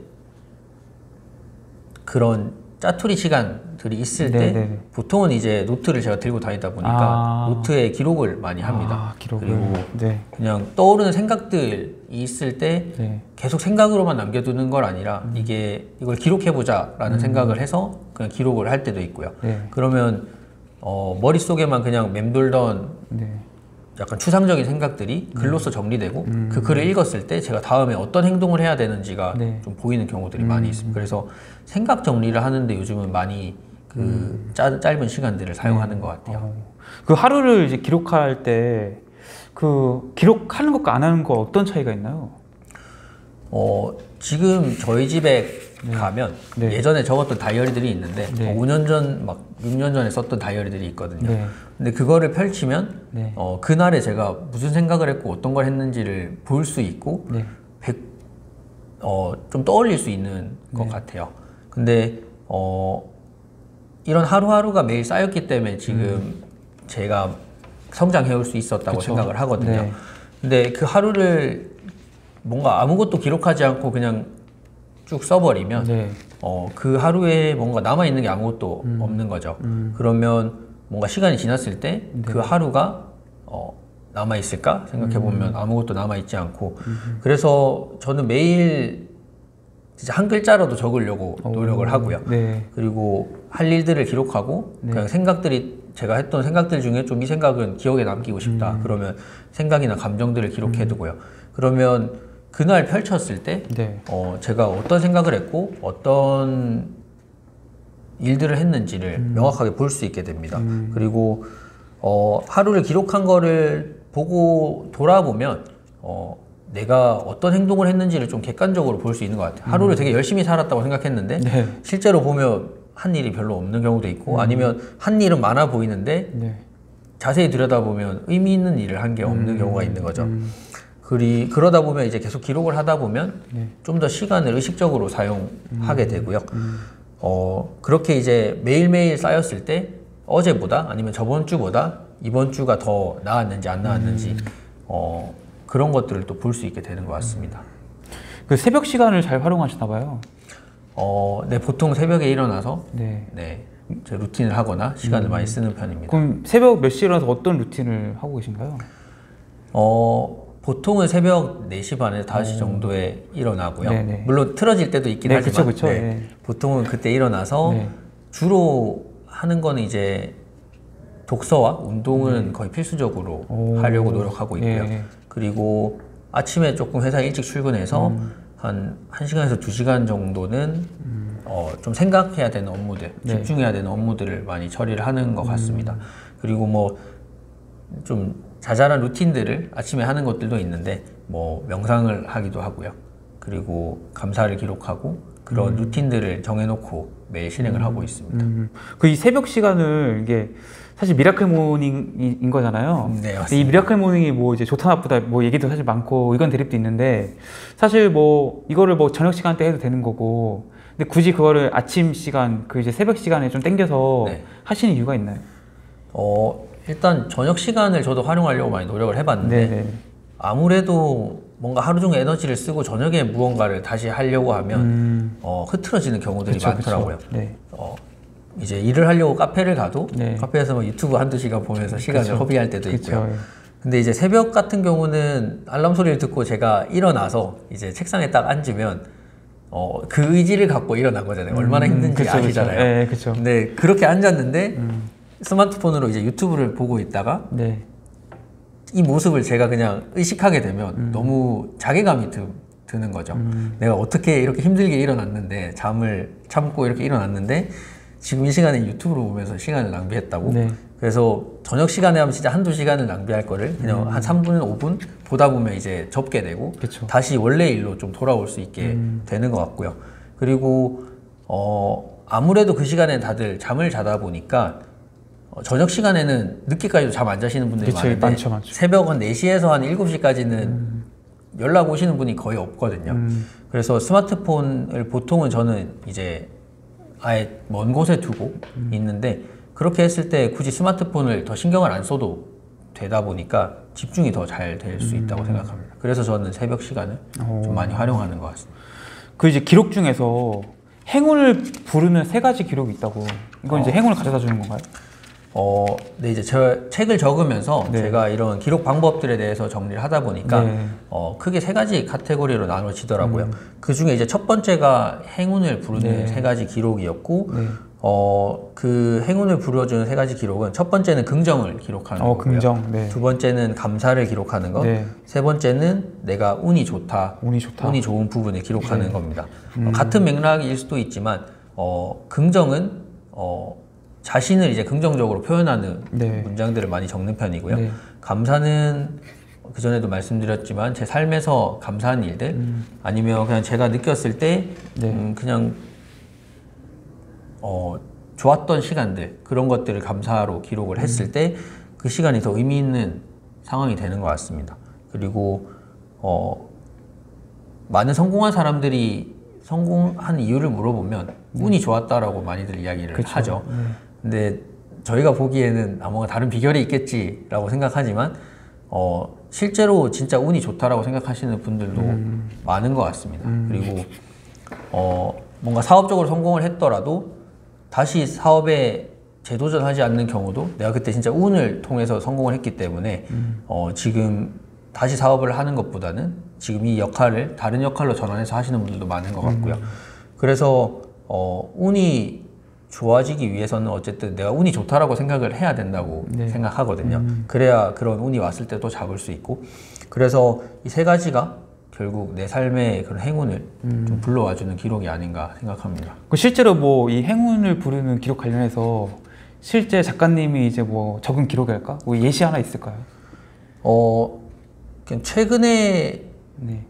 그런 짜투리 시간들이 있을 네네. 때 보통은 이제 노트를 제가 들고 다니다 보니까 아 노트에 기록을 많이 합니다. 아, 기록을. 그리고 네. 그냥 떠오르는 생각들이 있을 때 네. 계속 생각으로만 남겨두는 걸 아니라 음. 이게 이걸 기록해보자 라는 음. 생각을 해서 그냥 기록을 할 때도 있고요. 네. 그러면 어, 머릿속에만 그냥 맴돌던 네. 약간 추상적인 생각들이 글로써 정리되고 음. 그 글을 읽었을 때 제가 다음에 어떤 행동을 해야 되는지가 네. 좀 보이는 경우들이 음. 많이 있습니다. 그래서 생각 정리를 하는데 요즘은 많이 그 음. 짜, 짧은 시간들을 사용하는 네. 것 같아요. 어. 그 하루를 이제 기록할 때 그 기록하는 것과 안 하는 거 어떤 차이가 있나요? 어, 지금 저희 집에 네. 가면 네. 예전에 적었던 다이어리들이 있는데 네. 오 년 전, 막 육 년 전에 썼던 다이어리들이 있거든요. 네. 근데 그거를 펼치면 네. 어, 그날에 제가 무슨 생각을 했고 어떤 걸 했는지를 볼 수 있고 네. 백, 어, 좀 떠올릴 수 있는 것 네. 같아요. 근데 어, 이런 하루하루가 매일 쌓였기 때문에 지금 음. 제가 성장해올 수 있었다고 그쵸. 생각을 하거든요. 네. 근데 그 하루를 뭔가 아무것도 기록하지 않고 그냥 쭉 써버리면 네. 어, 그 하루에 뭔가 남아있는 게 아무것도 음. 없는 거죠. 음. 그러면 뭔가 시간이 지났을 때 그 네. 하루가 어, 남아있을까 생각해보면 음. 아무것도 남아있지 않고 음. 그래서 저는 매일 진짜 한 글자라도 적으려고 오. 노력을 하고요. 네. 그리고 할 일들을 기록하고 네. 그냥 생각들이 제가 했던 생각들 중에 좀 이 생각은 기억에 남기고 싶다. 음. 그러면 생각이나 감정들을 기록해두고요. 음. 그러면 그날 펼쳤을 때 네. 어, 제가 어떤 생각을 했고 어떤 일들을 했는지를 음. 명확하게 볼 수 있게 됩니다. 음. 그리고 어, 하루를 기록한 거를 보고 돌아보면 어, 내가 어떤 행동을 했는지를 좀 객관적으로 볼 수 있는 것 같아요. 하루를 음. 되게 열심히 살았다고 생각했는데 네. 실제로 보면 한 일이 별로 없는 경우도 있고 음. 아니면 한 일은 많아 보이는데 네. 자세히 들여다보면 의미 있는 일을 한 게 없는 음. 경우가 있는 거죠. 음. 그리, 그러다 보면 이제 계속 기록을 하다 보면 네. 좀 더 시간을 의식적으로 사용하게 되고요. 음. 어, 그렇게 이제 매일매일 쌓였을 때 어제보다 아니면 저번 주보다 이번 주가 더 나았는지 안 나았는지 음. 어, 그런 것들을 또 볼 수 있게 되는 것 같습니다. 그 새벽 시간을 잘 활용하시나 봐요. 어, 네, 보통 새벽에 일어나서 네, 네 제 루틴을 하거나 시간을 음. 많이 쓰는 편입니다. 그럼 새벽 몇 시에 일어나서 어떤 루틴을 하고 계신가요? 어, 보통은 새벽 네 시 반에서 다섯 시 정도에 일어나고요. 네네. 물론 틀어질 때도 있긴 네, 하지만 그쵸, 그쵸. 네, 네. 보통은 그때 일어나서 네. 주로 하는 거는 이제 독서와 운동은 네. 거의 필수적으로 오. 하려고 노력하고 있고요. 네. 그리고 아침에 조금 회사 일찍 출근해서 음. 한 1시간에서 두 시간 정도는 음. 어, 좀 생각해야 되는 업무들, 네. 집중해야 되는 업무들을 많이 처리를 하는 것 같습니다. 음. 그리고 뭐 좀 자잘한 루틴들을 아침에 하는 것들도 있는데 뭐 명상을 하기도 하고요. 그리고 감사를 기록하고 그런 음. 루틴들을 정해놓고 매일 실행을 음. 하고 있습니다. 음. 그 이 새벽 시간을 이게 사실 미라클 모닝인 거잖아요. 네, 맞습니다. 이 미라클 모닝이 뭐 이제 좋다 나쁘다 뭐 얘기도 사실 많고 의견 대립도 있는데 사실 뭐 이거를 뭐 저녁 시간대 해도 되는 거고 근데 굳이 그거를 아침 시간 그 이제 새벽 시간에 좀 땡겨서 네. 하시는 이유가 있나요? 어 일단 저녁 시간을 저도 활용하려고 많이 노력을 해봤는데 네네. 아무래도 뭔가 하루 종일 에너지를 쓰고 저녁에 무언가를 다시 하려고 하면 음... 어, 흐트러지는 경우들이 그쵸, 많더라고요. 그쵸. 네. 어, 이제 일을 하려고 카페를 가도 네. 카페에서 뭐 유튜브 한두 시간 보면서 시간을 그쵸. 허비할 때도 그쵸. 있고요. 근데 이제 새벽 같은 경우는 알람 소리를 듣고 제가 일어나서 이제 책상에 딱 앉으면 어, 그 의지를 갖고 일어난 거잖아요. 얼마나 힘든지 음, 그쵸, 아시잖아요. 그쵸. 네, 그쵸. 근데 그렇게 앉았는데 음. 스마트폰으로 이제 유튜브를 보고 있다가 네. 이 모습을 제가 그냥 의식하게 되면 음. 너무 자괴감이 드, 드는 거죠. 음. 내가 어떻게 이렇게 힘들게 일어났는데 잠을 참고 이렇게 일어났는데 지금 이 시간에 유튜브를 보면서 시간을 낭비했다고. 네. 그래서 저녁 시간에 하면 진짜 한두 시간을 낭비할 거를 그냥 음. 한 삼 분, 오 분 보다 보면 이제 접게 되고 그쵸. 다시 원래 일로 좀 돌아올 수 있게 음. 되는 것 같고요. 그리고 어, 아무래도 그 시간에 다들 잠을 자다 보니까 어, 저녁 시간에는 늦게까지도 잠 안 자시는 분들이 그치, 많은데 많죠, 많죠. 새벽 한 네 시에서 한 일곱 시까지는 음. 연락 오시는 분이 거의 없거든요. 음. 그래서 스마트폰을 보통은 저는 이제 아예 먼 곳에 두고 음. 있는데 그렇게 했을 때 굳이 스마트폰을 더 신경을 안 써도 되다 보니까 집중이 더 잘 될 수 있다고 음. 생각합니다. 그래서 저는 새벽 시간을 오. 좀 많이 활용하는 것 같습니다. 그 이제 기록 중에서 행운을 부르는 세 가지 기록이 있다고. 이건 어. 이제 행운을 가져다 주는 건가요? 어, 네, 이제 저 책을 적으면서 네. 제가 이런 기록 방법들에 대해서 정리를 하다 보니까 네. 어, 크게 세 가지 카테고리로 나눠지더라고요. 음. 그 중에 이제 첫 번째가 행운을 부르는 네. 세 가지 기록이었고, 네. 어, 그 행운을 불러주는 세 가지 기록은 첫 번째는 긍정을 기록하는 어, 거고요. 긍정. 네. 두 번째는 감사를 기록하는 것, 네. 세 번째는 내가 운이 좋다, 운이 좋다, 운이 좋은 부분을 기록하는 네. 겁니다. 음. 어, 같은 맥락일 수도 있지만, 어, 긍정은 어, 자신을 이제 긍정적으로 표현하는 네. 문장들을 많이 적는 편이고요. 네. 감사는 그전에도 말씀드렸지만 제 삶에서 감사한 일들 음. 아니면 그냥 제가 느꼈을 때 네. 음, 그냥 어, 좋았던 시간들 그런 것들을 감사로 기록을 음. 했을 때 그 시간이 더 의미 있는 상황이 되는 것 같습니다. 그리고 어, 많은 성공한 사람들이 성공한 이유를 물어보면 음. 운이 좋았다라고 많이들 이야기를 그쵸. 하죠. 음. 근데 저희가 보기에는 아, 뭔가 다른 비결이 있겠지라고 생각하지만 어, 실제로 진짜 운이 좋다라고 생각하시는 분들도 음. 많은 것 같습니다. 음. 그리고 어, 뭔가 사업적으로 성공을 했더라도 다시 사업에 재도전하지 않는 경우도 내가 그때 진짜 운을 통해서 성공을 했기 때문에 음. 어, 지금 다시 사업을 하는 것보다는 지금 이 역할을 다른 역할로 전환해서 하시는 분들도 많은 것 같고요. 음. 그래서 어, 운이 좋아지기 위해서는 어쨌든 내가 운이 좋다라고 생각을 해야 된다고 네. 생각하거든요. 음. 그래야 그런 운이 왔을 때 또 잡을 수 있고, 그래서 이 세 가지가 결국 내 삶의 그런 행운을 음. 좀 불러와주는 기록이 아닌가 생각합니다. 실제로 뭐 이 행운을 부르는 기록 관련해서 실제 작가님이 이제 뭐 적은 기록일까? 뭐 예시 하나 있을까요? 어, 그냥 최근에 네.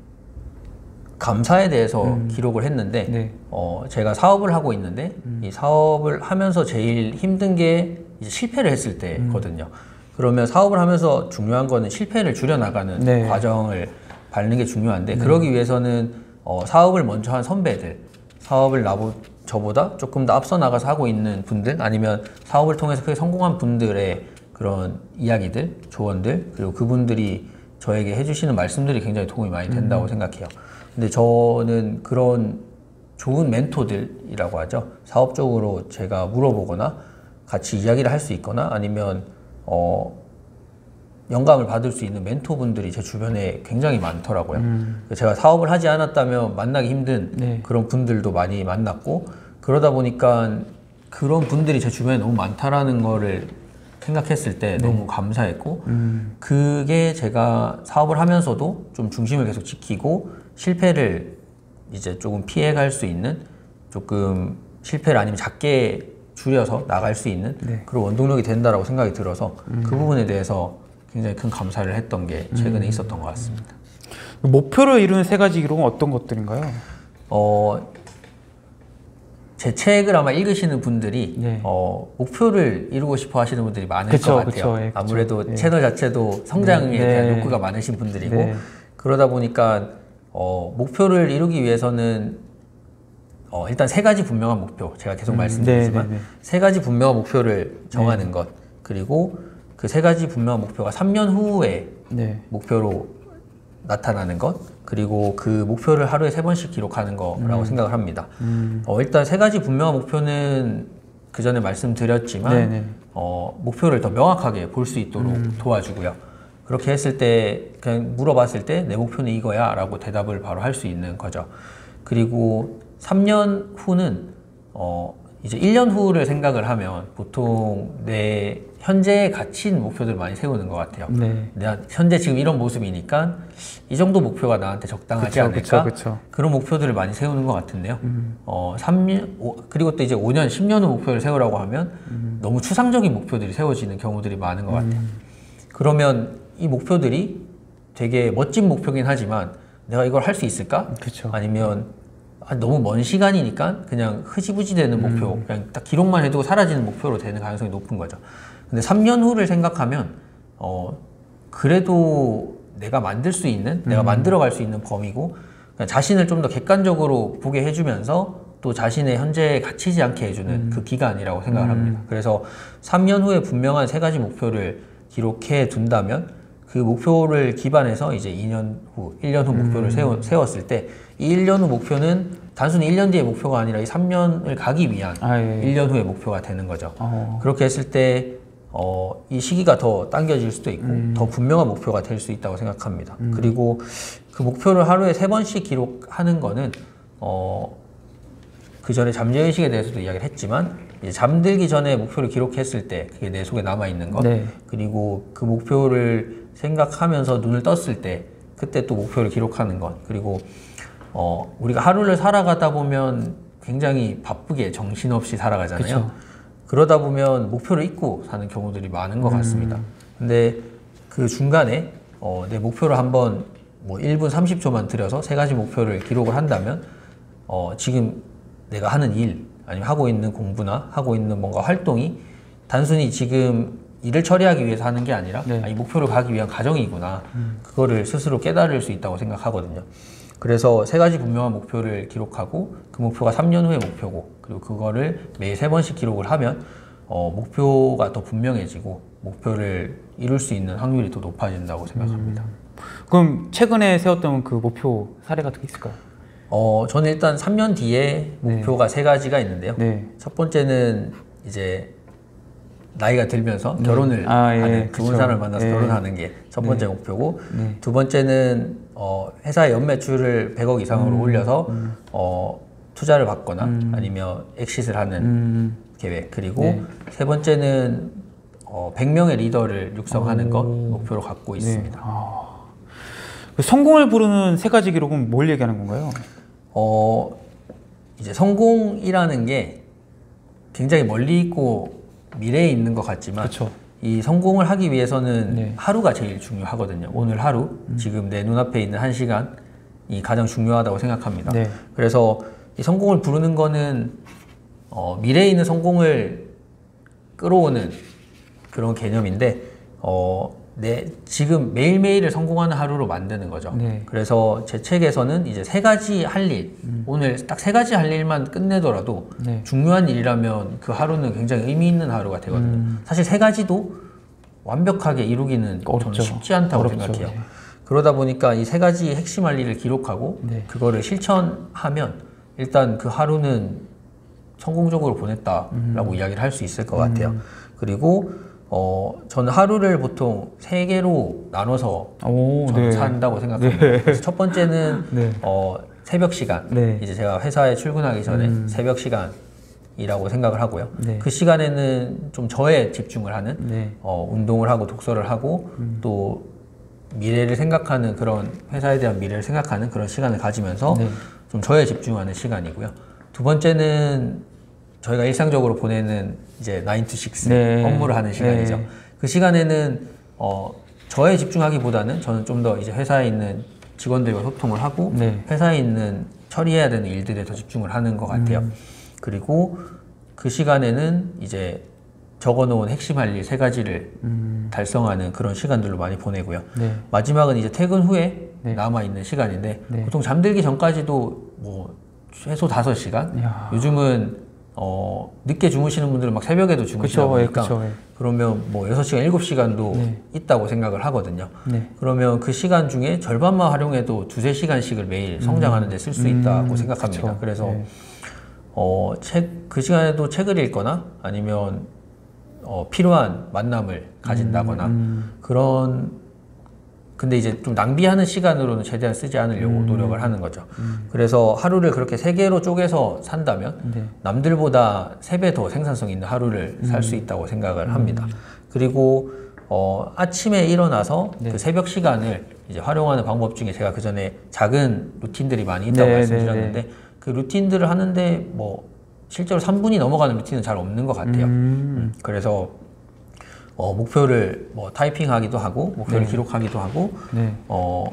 감사에 대해서 음. 기록을 했는데 네. 어, 제가 사업을 하고 있는데 음. 이 사업을 하면서 제일 힘든 게 이제 실패를 했을 때거든요. 음. 그러면 사업을 하면서 중요한 거는 실패를 줄여나가는 네. 과정을 밟는 게 중요한데 네. 그러기 위해서는 어, 사업을 먼저 한 선배들, 사업을 나보, 저보다 조금 더 앞서 나가서 하고 있는 분들, 아니면 사업을 통해서 크게 성공한 분들의 그런 이야기들, 조언들, 그리고 그분들이 저에게 해주시는 말씀들이 굉장히 도움이 많이 된다고 음. 생각해요. 근데 저는 그런 좋은 멘토들이라고 하죠. 사업적으로 제가 물어보거나 같이 이야기를 할 수 있거나 아니면 어, 영감을 받을 수 있는 멘토분들이 제 주변에 굉장히 많더라고요. 음. 제가 사업을 하지 않았다면 만나기 힘든 네. 그런 분들도 많이 만났고, 그러다 보니까 그런 분들이 제 주변에 너무 많다라는 거를 생각했을 때 네. 너무 감사했고 음. 그게 제가 사업을 하면서도 좀 중심을 계속 지키고 실패를 이제 조금 피해갈 수 있는, 조금 실패를 아니면 작게 줄여서 나갈 수 있는 네. 그런 원동력이 된다라고 생각이 들어서 음. 그 부분에 대해서 굉장히 큰 감사를 했던 게 최근에 음. 있었던 것 같습니다. 목표를 이루는 세 가지 기록은 어떤 것들인가요? 어, 제 책을 아마 읽으시는 분들이 네. 어, 목표를 이루고 싶어 하시는 분들이 많을 그쵸, 것 같아요. 그쵸, 예, 아무래도 네. 채널 자체도 성장에 네. 대한 욕구가 많으신 분들이고 네. 그러다 보니까 어, 목표를 이루기 위해서는 어, 일단 세 가지 분명한 목표, 제가 계속 음, 말씀드리지만 네, 네, 네. 세 가지 분명한 목표를 정하는 네. 것, 그리고 그 세 가지 분명한 목표가 삼 년 후에 네. 목표로 나타나는 것, 그리고 그 목표를 하루에 세 번씩 기록하는 거라고 음. 생각을 합니다. 음. 어, 일단 세 가지 분명한 목표는 그 전에 말씀드렸지만 네네. 어, 목표를 더 명확하게 볼 수 있도록 음. 도와주고요. 그렇게 했을 때 그냥 물어봤을 때 내 목표는 이거야 라고 대답을 바로 할 수 있는 거죠. 그리고 삼 년 후는 어, 이제 일 년 후를 생각을 하면 보통 내 현재에 갇힌 목표들을 많이 세우는 것 같아요. 네. 내가 현재 지금 이런 모습이니까 이 정도 목표가 나한테 적당하지 그쵸, 않을까? 그쵸, 그쵸. 그런 목표들을 많이 세우는 것 같은데요. 음. 어, 삼 년, 오, 그리고 또 이제 오 년, 십 년 후 목표를 세우라고 하면 음. 너무 추상적인 목표들이 세워지는 경우들이 많은 것 같아요. 음. 그러면 이 목표들이 되게 멋진 목표긴 하지만 내가 이걸 할 수 있을까? 그쵸. 아니면 너무 먼 시간이니까 그냥 흐지부지 되는 음. 목표, 그냥 딱 기록만 해두고 사라지는 목표로 되는 가능성이 높은 거죠. 근데 삼 년 후를 생각하면 어 그래도 내가 만들 수 있는, 음. 내가 만들어갈 수 있는 범위고 자신을 좀 더 객관적으로 보게 해주면서 또 자신의 현재에 갇히지 않게 해주는 음. 그 기간이라고 생각을 음. 합니다. 그래서 삼 년 후에 분명한 세 가지 목표를 기록해 둔다면 그 목표를 기반해서 이제 이 년 후, 일 년 후 목표를 음. 세워, 세웠을 때 이 일 년 후 목표는 단순히 일 년 뒤의 목표가 아니라 이 삼 년을 가기 위한 아, 예, 예. 일 년 후의 목표가 되는 거죠. 어. 그렇게 했을 때 어, 이 시기가 더 당겨질 수도 있고 음. 더 분명한 목표가 될 수 있다고 생각합니다. 음. 그리고 그 목표를 하루에 세 번씩 기록하는 거는 어, 그 전에 잠재의식에 대해서도 이야기를 했지만 이제 잠들기 전에 목표를 기록했을 때 그게 내 속에 남아있는 것 네. 그리고 그 목표를 생각하면서 눈을 떴을 때 그때 또 목표를 기록하는 것, 그리고 어, 우리가 하루를 살아가다 보면 굉장히 바쁘게 정신없이 살아가잖아요. 그쵸. 그러다 보면 목표를 잊고 사는 경우들이 많은 것 음. 같습니다. 근데 그 중간에 어, 내 목표를 한번 뭐 일 분 삼십 초만 들여서 세 가지 목표를 기록을 한다면 어, 지금 내가 하는 일 아니면 하고 있는 공부나 하고 있는 뭔가 활동이 단순히 지금 일을 처리하기 위해서 하는 게 아니라 네. 아, 이 목표를 가기 위한 과정이구나. 음. 그거를 스스로 깨달을 수 있다고 생각하거든요. 그래서 세 가지 분명한 목표를 기록하고 그 목표가 삼 년 후의 목표고 그리고 그거를 매일 세 번씩 기록을 하면 어, 목표가 더 분명해지고 목표를 이룰 수 있는 확률이 더 높아진다고 생각합니다. 음. 그럼 최근에 세웠던 그 목표 사례 같은 게 있을까요? 어, 저는 일단 삼 년 뒤에 목표가 네. 세 가지가 있는데요. 네. 첫 번째는 이제 나이가 들면서 네. 결혼을 아, 예. 하는 좋은 그쵸. 사람을 만나서 예. 결혼하는 게 첫 번째 네. 목표고 네. 두 번째는 어, 회사의 연매출을 백억 이상으로 음, 올려서 음. 어, 투자를 받거나 음. 아니면 엑싯을 하는 음. 계획. 그리고 네. 세 번째는 어, 백 명의 리더를 육성하는 오. 것 목표로 갖고 있습니다. 네. 아. 그 성공을 부르는 세 가지 기록은 뭘 얘기하는 건가요? 어, 이제 성공이라는 게 굉장히 멀리 있고 미래에 있는 것 같지만 그쵸. 이 성공을 하기 위해서는 네. 하루가 제일 중요하거든요. 오늘 하루, 음. 지금 내 눈앞에 있는 한 시간이 가장 중요하다고 생각합니다. 네. 그래서 이 성공을 부르는 거는 어, 미래에 있는 성공을 끌어오는 그런 개념인데 어, 내 지금 매일매일을 성공하는 하루로 만드는 거죠. 네. 그래서 제 책에서는 이제 세 가지 할 일, 음. 오늘 딱 세 가지 할 일만 끝내더라도 네. 중요한 일이라면 그 하루는 굉장히 의미 있는 하루가 되거든요. 음. 사실 세 가지도 완벽하게 이루기는 어렵죠. 저는 쉽지 않다고 어렵죠. 생각해요. 네. 그러다 보니까 이 세 가지 핵심 할 일을 기록하고 네. 그거를 실천하면 일단 그 하루는 성공적으로 보냈다라고 음. 이야기를 할 수 있을 것 같아요. 그리고 어, 저는 하루를 보통 세 개로 나눠서 오, 저는 네. 산다고 생각합니다. 네. 그래서 첫 번째는 네. 어, 새벽 시간. 네. 이제 제가 회사에 출근하기 전에 음. 새벽 시간이라고 생각을 하고요. 네. 그 시간에는 좀 저에 집중을 하는 네. 어, 운동을 하고 독서를 하고 음. 또 미래를 생각하는 그런 회사에 대한 미래를 생각하는 그런 시간을 가지면서 네. 좀 저에 집중하는 시간이고요. 두 번째는 저희가 일상적으로 보내는 이제 나인 투 식스 네. 업무를 하는 시간이죠. 네. 그 시간에는 어, 저에 집중하기보다는 저는 좀 더 이제 회사에 있는 직원들과 소통을 하고 네. 회사에 있는 처리해야 되는 일들에 더 집중을 하는 것 같아요. 음. 그리고 그 시간에는 이제 적어놓은 핵심 할 일 세 가지를 음. 달성하는 그런 시간들로 많이 보내고요. 네. 마지막은 이제 퇴근 후에 네. 남아있는 시간인데 네. 보통 잠들기 전까지도 뭐 최소 다섯 시간? 이야. 요즘은 어, 늦게 주무시는 분들은 막 새벽에도 주무시다 그쵸, 보니까 예, 그쵸, 예. 그러면 뭐 여섯 시간, 일곱 시간도 네. 있다고 생각을 하거든요. 네. 그러면 그 시간 중에 절반만 활용해도 두세 시간씩을 매일 성장하는 데 쓸 수 음, 있다고 생각합니다. 그쵸. 그래서 네. 어, 책, 그 시간에도 책을 읽거나 아니면 어, 필요한 만남을 가진다거나 음. 그런 근데 이제 좀 낭비하는 시간으로는 최대한 쓰지 않으려고 음. 노력을 하는 거죠. 음. 그래서 하루를 그렇게 세 개로 쪼개서 산다면 네. 남들보다 세 배 더 생산성 있는 하루를 살 수 있다고 생각을 합니다. 그리고 어, 아침에 일어나서 네. 그 새벽 시간을 이제 활용하는 방법 중에 제가 그 전에 작은 루틴들이 많이 있다고 네, 말씀드렸는데 네, 네. 그 루틴들을 하는데 뭐 실제로 삼 분이 넘어가는 루틴은 잘 없는 것 같아요. 음. 그래서 어, 목표를 뭐 타이핑하기도 하고 목표를 네. 기록하기도 하고 네. 어,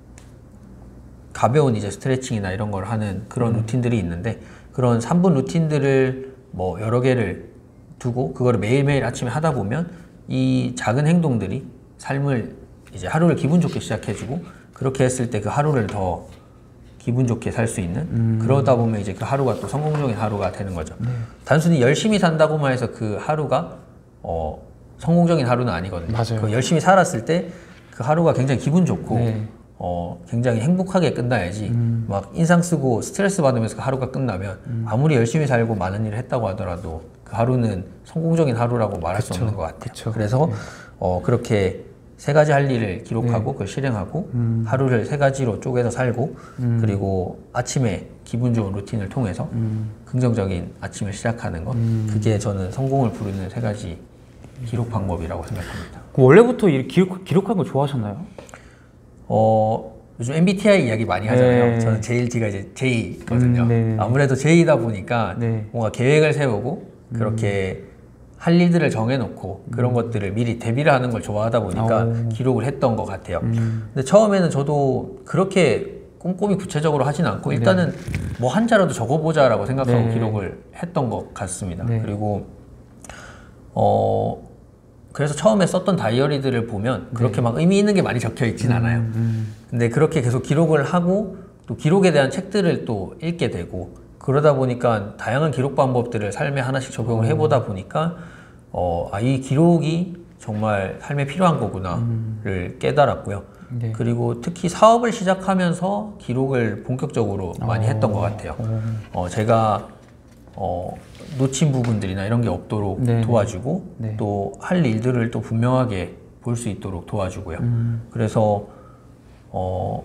가벼운 이제 스트레칭이나 이런 걸 하는 그런 음. 루틴들이 있는데 그런 삼 분 루틴들을 뭐 여러 개를 두고 그거를 매일매일 아침에 하다 보면 이 작은 행동들이 삶을 이제 하루를 기분 좋게 시작해주고 그렇게 했을 때 그 하루를 더 기분 좋게 살 수 있는 음. 그러다 보면 이제 그 하루가 또 성공적인 하루가 되는 거죠. 네. 단순히 열심히 산다고만 해서 그 하루가 어, 성공적인 하루는 아니거든요. 맞아요. 그 열심히 살았을 때 그 하루가 굉장히 기분 좋고 네. 어, 굉장히 행복하게 끝나야지 음. 막 인상 쓰고 스트레스 받으면서 그 하루가 끝나면 음. 아무리 열심히 살고 많은 일을 했다고 하더라도 그 하루는 성공적인 하루라고 말할 그쵸. 수 없는 것 같아요. 그쵸. 그래서 네. 어, 그렇게 세 가지 할 일을 기록하고 그걸 실행하고 음. 하루를 세 가지로 쪼개서 살고 음. 그리고 아침에 기분 좋은 루틴을 통해서 음. 긍정적인 아침을 시작하는 것 음. 그게 저는 성공을 부르는 세 가지 기록 방법이라고 생각합니다. 원래부터 이 기록, 기록하는 거 좋아하셨나요? 어, 요즘 엠비티아이 이야기 많이 하잖아요. 네. 저는 제이엘티가 이제 J거든요. 음, 네. 아무래도 J이다 보니까 네. 뭔가 계획을 세우고 그렇게 할 일들을 정해놓고 그런 것들을 미리 대비를 하는 걸 좋아하다 보니까 오. 기록을 했던 것 같아요. 음. 근데 처음에는 저도 그렇게 꼼꼼히 구체적으로 하진 않고 일단은 뭐 한자라도 적어보자라고 생각하고 네. 기록을 했던 것 같습니다. 네. 그리고 어 그래서 처음에 썼던 다이어리들을 보면 그렇게 막 의미 있는 게 많이 적혀 있진 않아요. 음. 근데 그렇게 계속 기록을 하고 또 기록에 대한 책들을 또 읽게 되고 그러다 보니까 다양한 기록 방법들을 삶에 하나씩 적용을 해보다 보니까 어, 아, 이 기록이 정말 삶에 필요한 거구나를 깨달았고요. 네. 그리고 특히 사업을 시작하면서 기록을 본격적으로 많이 어. 했던 것 같아요. 어. 어, 제가 어, 놓친 부분들이나 이런 게 없도록 네. 도와주고 네. 또 할 일들을 또 분명하게 볼 수 있도록 도와주고요. 음. 그래서 어,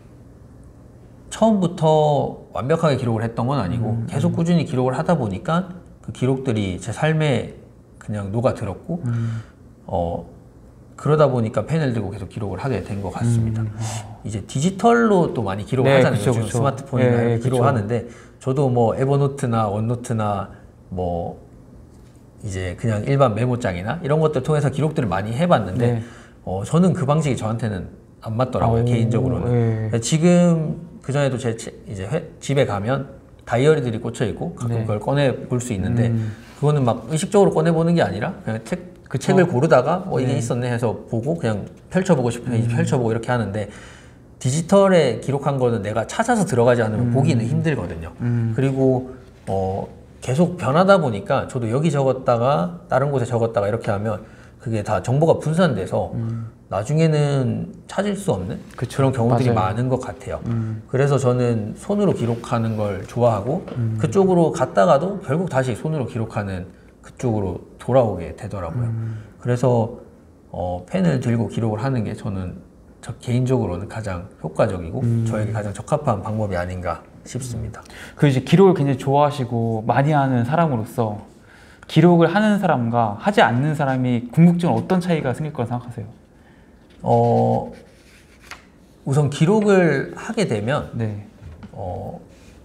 처음부터 완벽하게 기록을 했던 건 아니고 음. 계속 꾸준히 기록을 하다 보니까 그 기록들이 제 삶에 그냥 녹아들었고 음. 어, 그러다 보니까 펜을 들고 계속 기록을 하게 된 것 같습니다. 음. 이제 디지털로 또 많이 기록을 네, 하잖아요. 그쵸, 요즘 그쵸. 스마트폰이나 네, 이렇게 그쵸. 기록을 하는데 저도 뭐 에버노트나 원노트나 뭐 이제 그냥 일반 메모장이나 이런 것들 통해서 기록들을 많이 해봤는데 네. 어, 저는 그 방식이 저한테는 안 맞더라고요. 오, 개인적으로는. 네. 지금 그 전에도 제 치- 이제 회- 집에 가면 다이어리들이 꽂혀 있고 가끔 네. 그걸 꺼내 볼 수 있는데 음. 그거는 막 의식적으로 꺼내 보는 게 아니라 그냥 책, 그 그쵸. 책을 고르다가 어 이게 네. 있었네 해서 보고 그냥 펼쳐보고 싶은 페이지 음. 펼쳐보고 이렇게 하는데 디지털에 기록한 거는 내가 찾아서 들어가지 않으면 음. 보기는 힘들거든요. 음. 그리고 어 계속 변하다 보니까 저도 여기 적었다가 다른 곳에 적었다가 이렇게 하면 그게 다 정보가 분산돼서 음. 나중에는 찾을 수 없는 그쵸. 그런 경우들이 맞아요. 많은 것 같아요. 음. 그래서 저는 손으로 기록하는 걸 좋아하고 음. 그쪽으로 갔다가도 결국 다시 손으로 기록하는 그쪽으로 돌아오게 되더라고요. 음. 그래서 어, 펜을 들고 기록을 하는 게 저는 저 개인적으로는 가장 효과적이고 음. 저에게 가장 적합한 방법이 아닌가 싶습니다. 그 이제 기록을 굉장히 좋아하시고 많이 하는 사람으로서 기록을 하는 사람과 하지 않는 사람이 궁극적으로 어떤 차이가 생길 거라 생각하세요? 어, 우선 기록을 하게 되면 네. 어,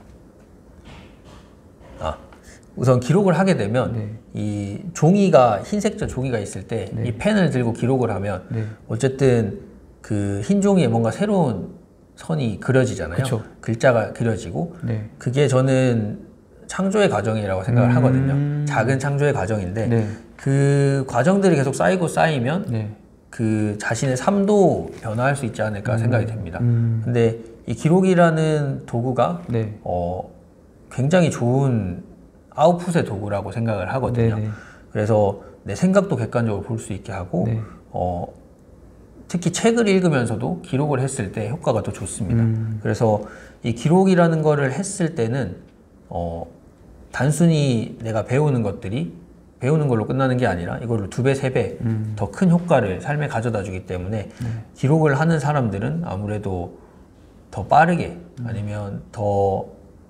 아, 우선 기록을 하게 되면 네. 이 종이가 흰색 종이가 있을 때 이 네. 펜을 들고 기록을 하면 네. 어쨌든 그 흰 종이에 뭔가 새로운 선이 그려지잖아요. 그쵸. 글자가 그려지고 네. 그게 저는 창조의 과정이라고 생각을 음. 하거든요. 작은 창조의 과정인데 네. 그 과정들이 계속 쌓이고 쌓이면 네. 그 자신의 삶도 변화할 수 있지 않을까 생각이 됩니다. 음. 근데 이 기록이라는 도구가 네. 어, 굉장히 좋은 아웃풋의 도구라고 생각을 하거든요. 네네. 그래서 내 생각도 객관적으로 볼 수 있게 하고 네. 어, 특히 책을 읽으면서도 기록을 했을 때 효과가 더 좋습니다. 음. 그래서 이 기록이라는 거를 했을 때는 어, 단순히 내가 배우는 것들이 배우는 걸로 끝나는 게 아니라 이걸로 두 배, 세 배 더 큰 음. 효과를 삶에 가져다 주기 때문에 네. 기록을 하는 사람들은 아무래도 더 빠르게 아니면 더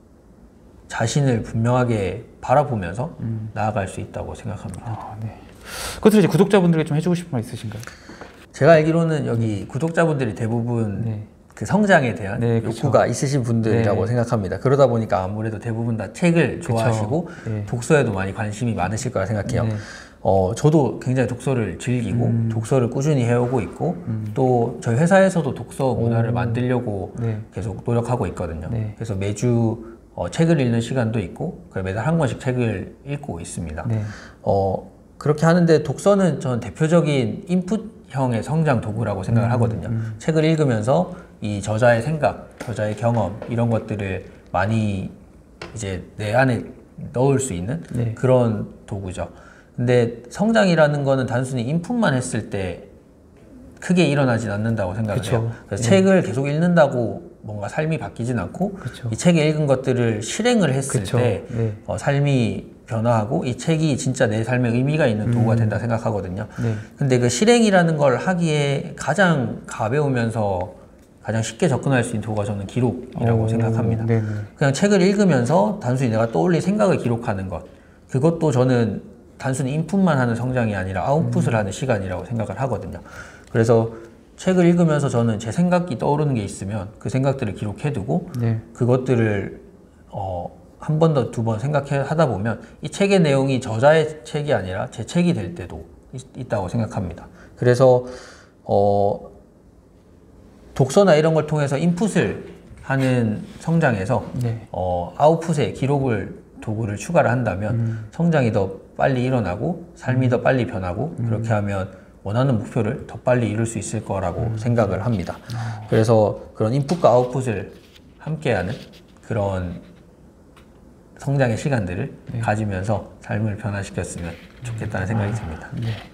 자신을 분명하게 바라보면서 음. 나아갈 수 있다고 생각합니다. 아, 네. 끝으로 이제 구독자분들에게 좀 해주고 싶은 말 있으신가요? 제가 알기로는 여기 구독자분들이 대부분 네. 그 성장에 대한 네, 그쵸. 욕구가 있으신 분들이라고 네. 생각합니다. 그러다 보니까 아무래도 대부분 다 책을 그쵸. 좋아하시고 네. 독서에도 많이 관심이 많으실 거라 생각해요. 네. 어, 저도 굉장히 독서를 즐기고 음. 독서를 꾸준히 해오고 있고 음. 또 저희 회사에서도 독서 문화를 오. 만들려고 네. 계속 노력하고 있거든요. 네. 그래서 매주 어, 책을 읽는 시간도 있고 그래서 매달 한 권씩 책을 읽고 있습니다. 네. 어, 그렇게 하는데 독서는 전 대표적인 인풋형의 성장 도구라고 생각을 음, 하거든요. 음. 책을 읽으면서 이 저자의 생각, 저자의 경험 이런 것들을 많이 이제 내 안에 넣을 수 있는 네. 그런 도구죠. 근데 성장이라는 거는 단순히 인풋만 했을 때 크게 일어나진 않는다고 생각을 그쵸. 해요. 그래서 네. 책을 계속 읽는다고 뭔가 삶이 바뀌진 않고 그쵸. 이 책에 읽은 것들을 실행을 했을 그쵸. 때 네. 어, 삶이 변화하고 이 책이 진짜 내 삶에 의미가 있는 도구가 음. 된다 생각하거든요. 네. 근데 그 실행이라는 걸 하기에 가장 가벼우면서 가장 쉽게 접근할 수 있는 도구가 저는 기록이라고 오, 생각합니다. 네네. 그냥 책을 읽으면서 단순히 내가 떠올린 생각을 기록하는 것, 그것도 저는 단순히 인풋만 하는 성장이 아니라 아웃풋을 음. 하는 시간이라고 생각을 하거든요. 그래서 책을 읽으면서 저는 제 생각이 떠오르는 게 있으면 그 생각들을 기록해두고 네. 그것들을 어, 한 번 더 두 번 생각해 하다 보면 이 책의 내용이 저자의 책이 아니라 제 책이 될 때도 있, 있다고 생각합니다. 그래서 어, 독서나 이런 걸 통해서 인풋을 하는 성장에서 네. 어, 아웃풋에 기록을 도구를 추가를 한다면 음. 성장이 더 빨리 일어나고 삶이 더 빨리 변하고 음. 그렇게 하면 원하는 목표를 더 빨리 이룰 수 있을 거라고 음. 생각을 합니다. 아. 그래서 그런 인풋과 아웃풋을 함께하는 그런 성장의 시간들을 네. 가지면서 삶을 변화시켰으면 좋겠다는 생각이 듭니다. 네.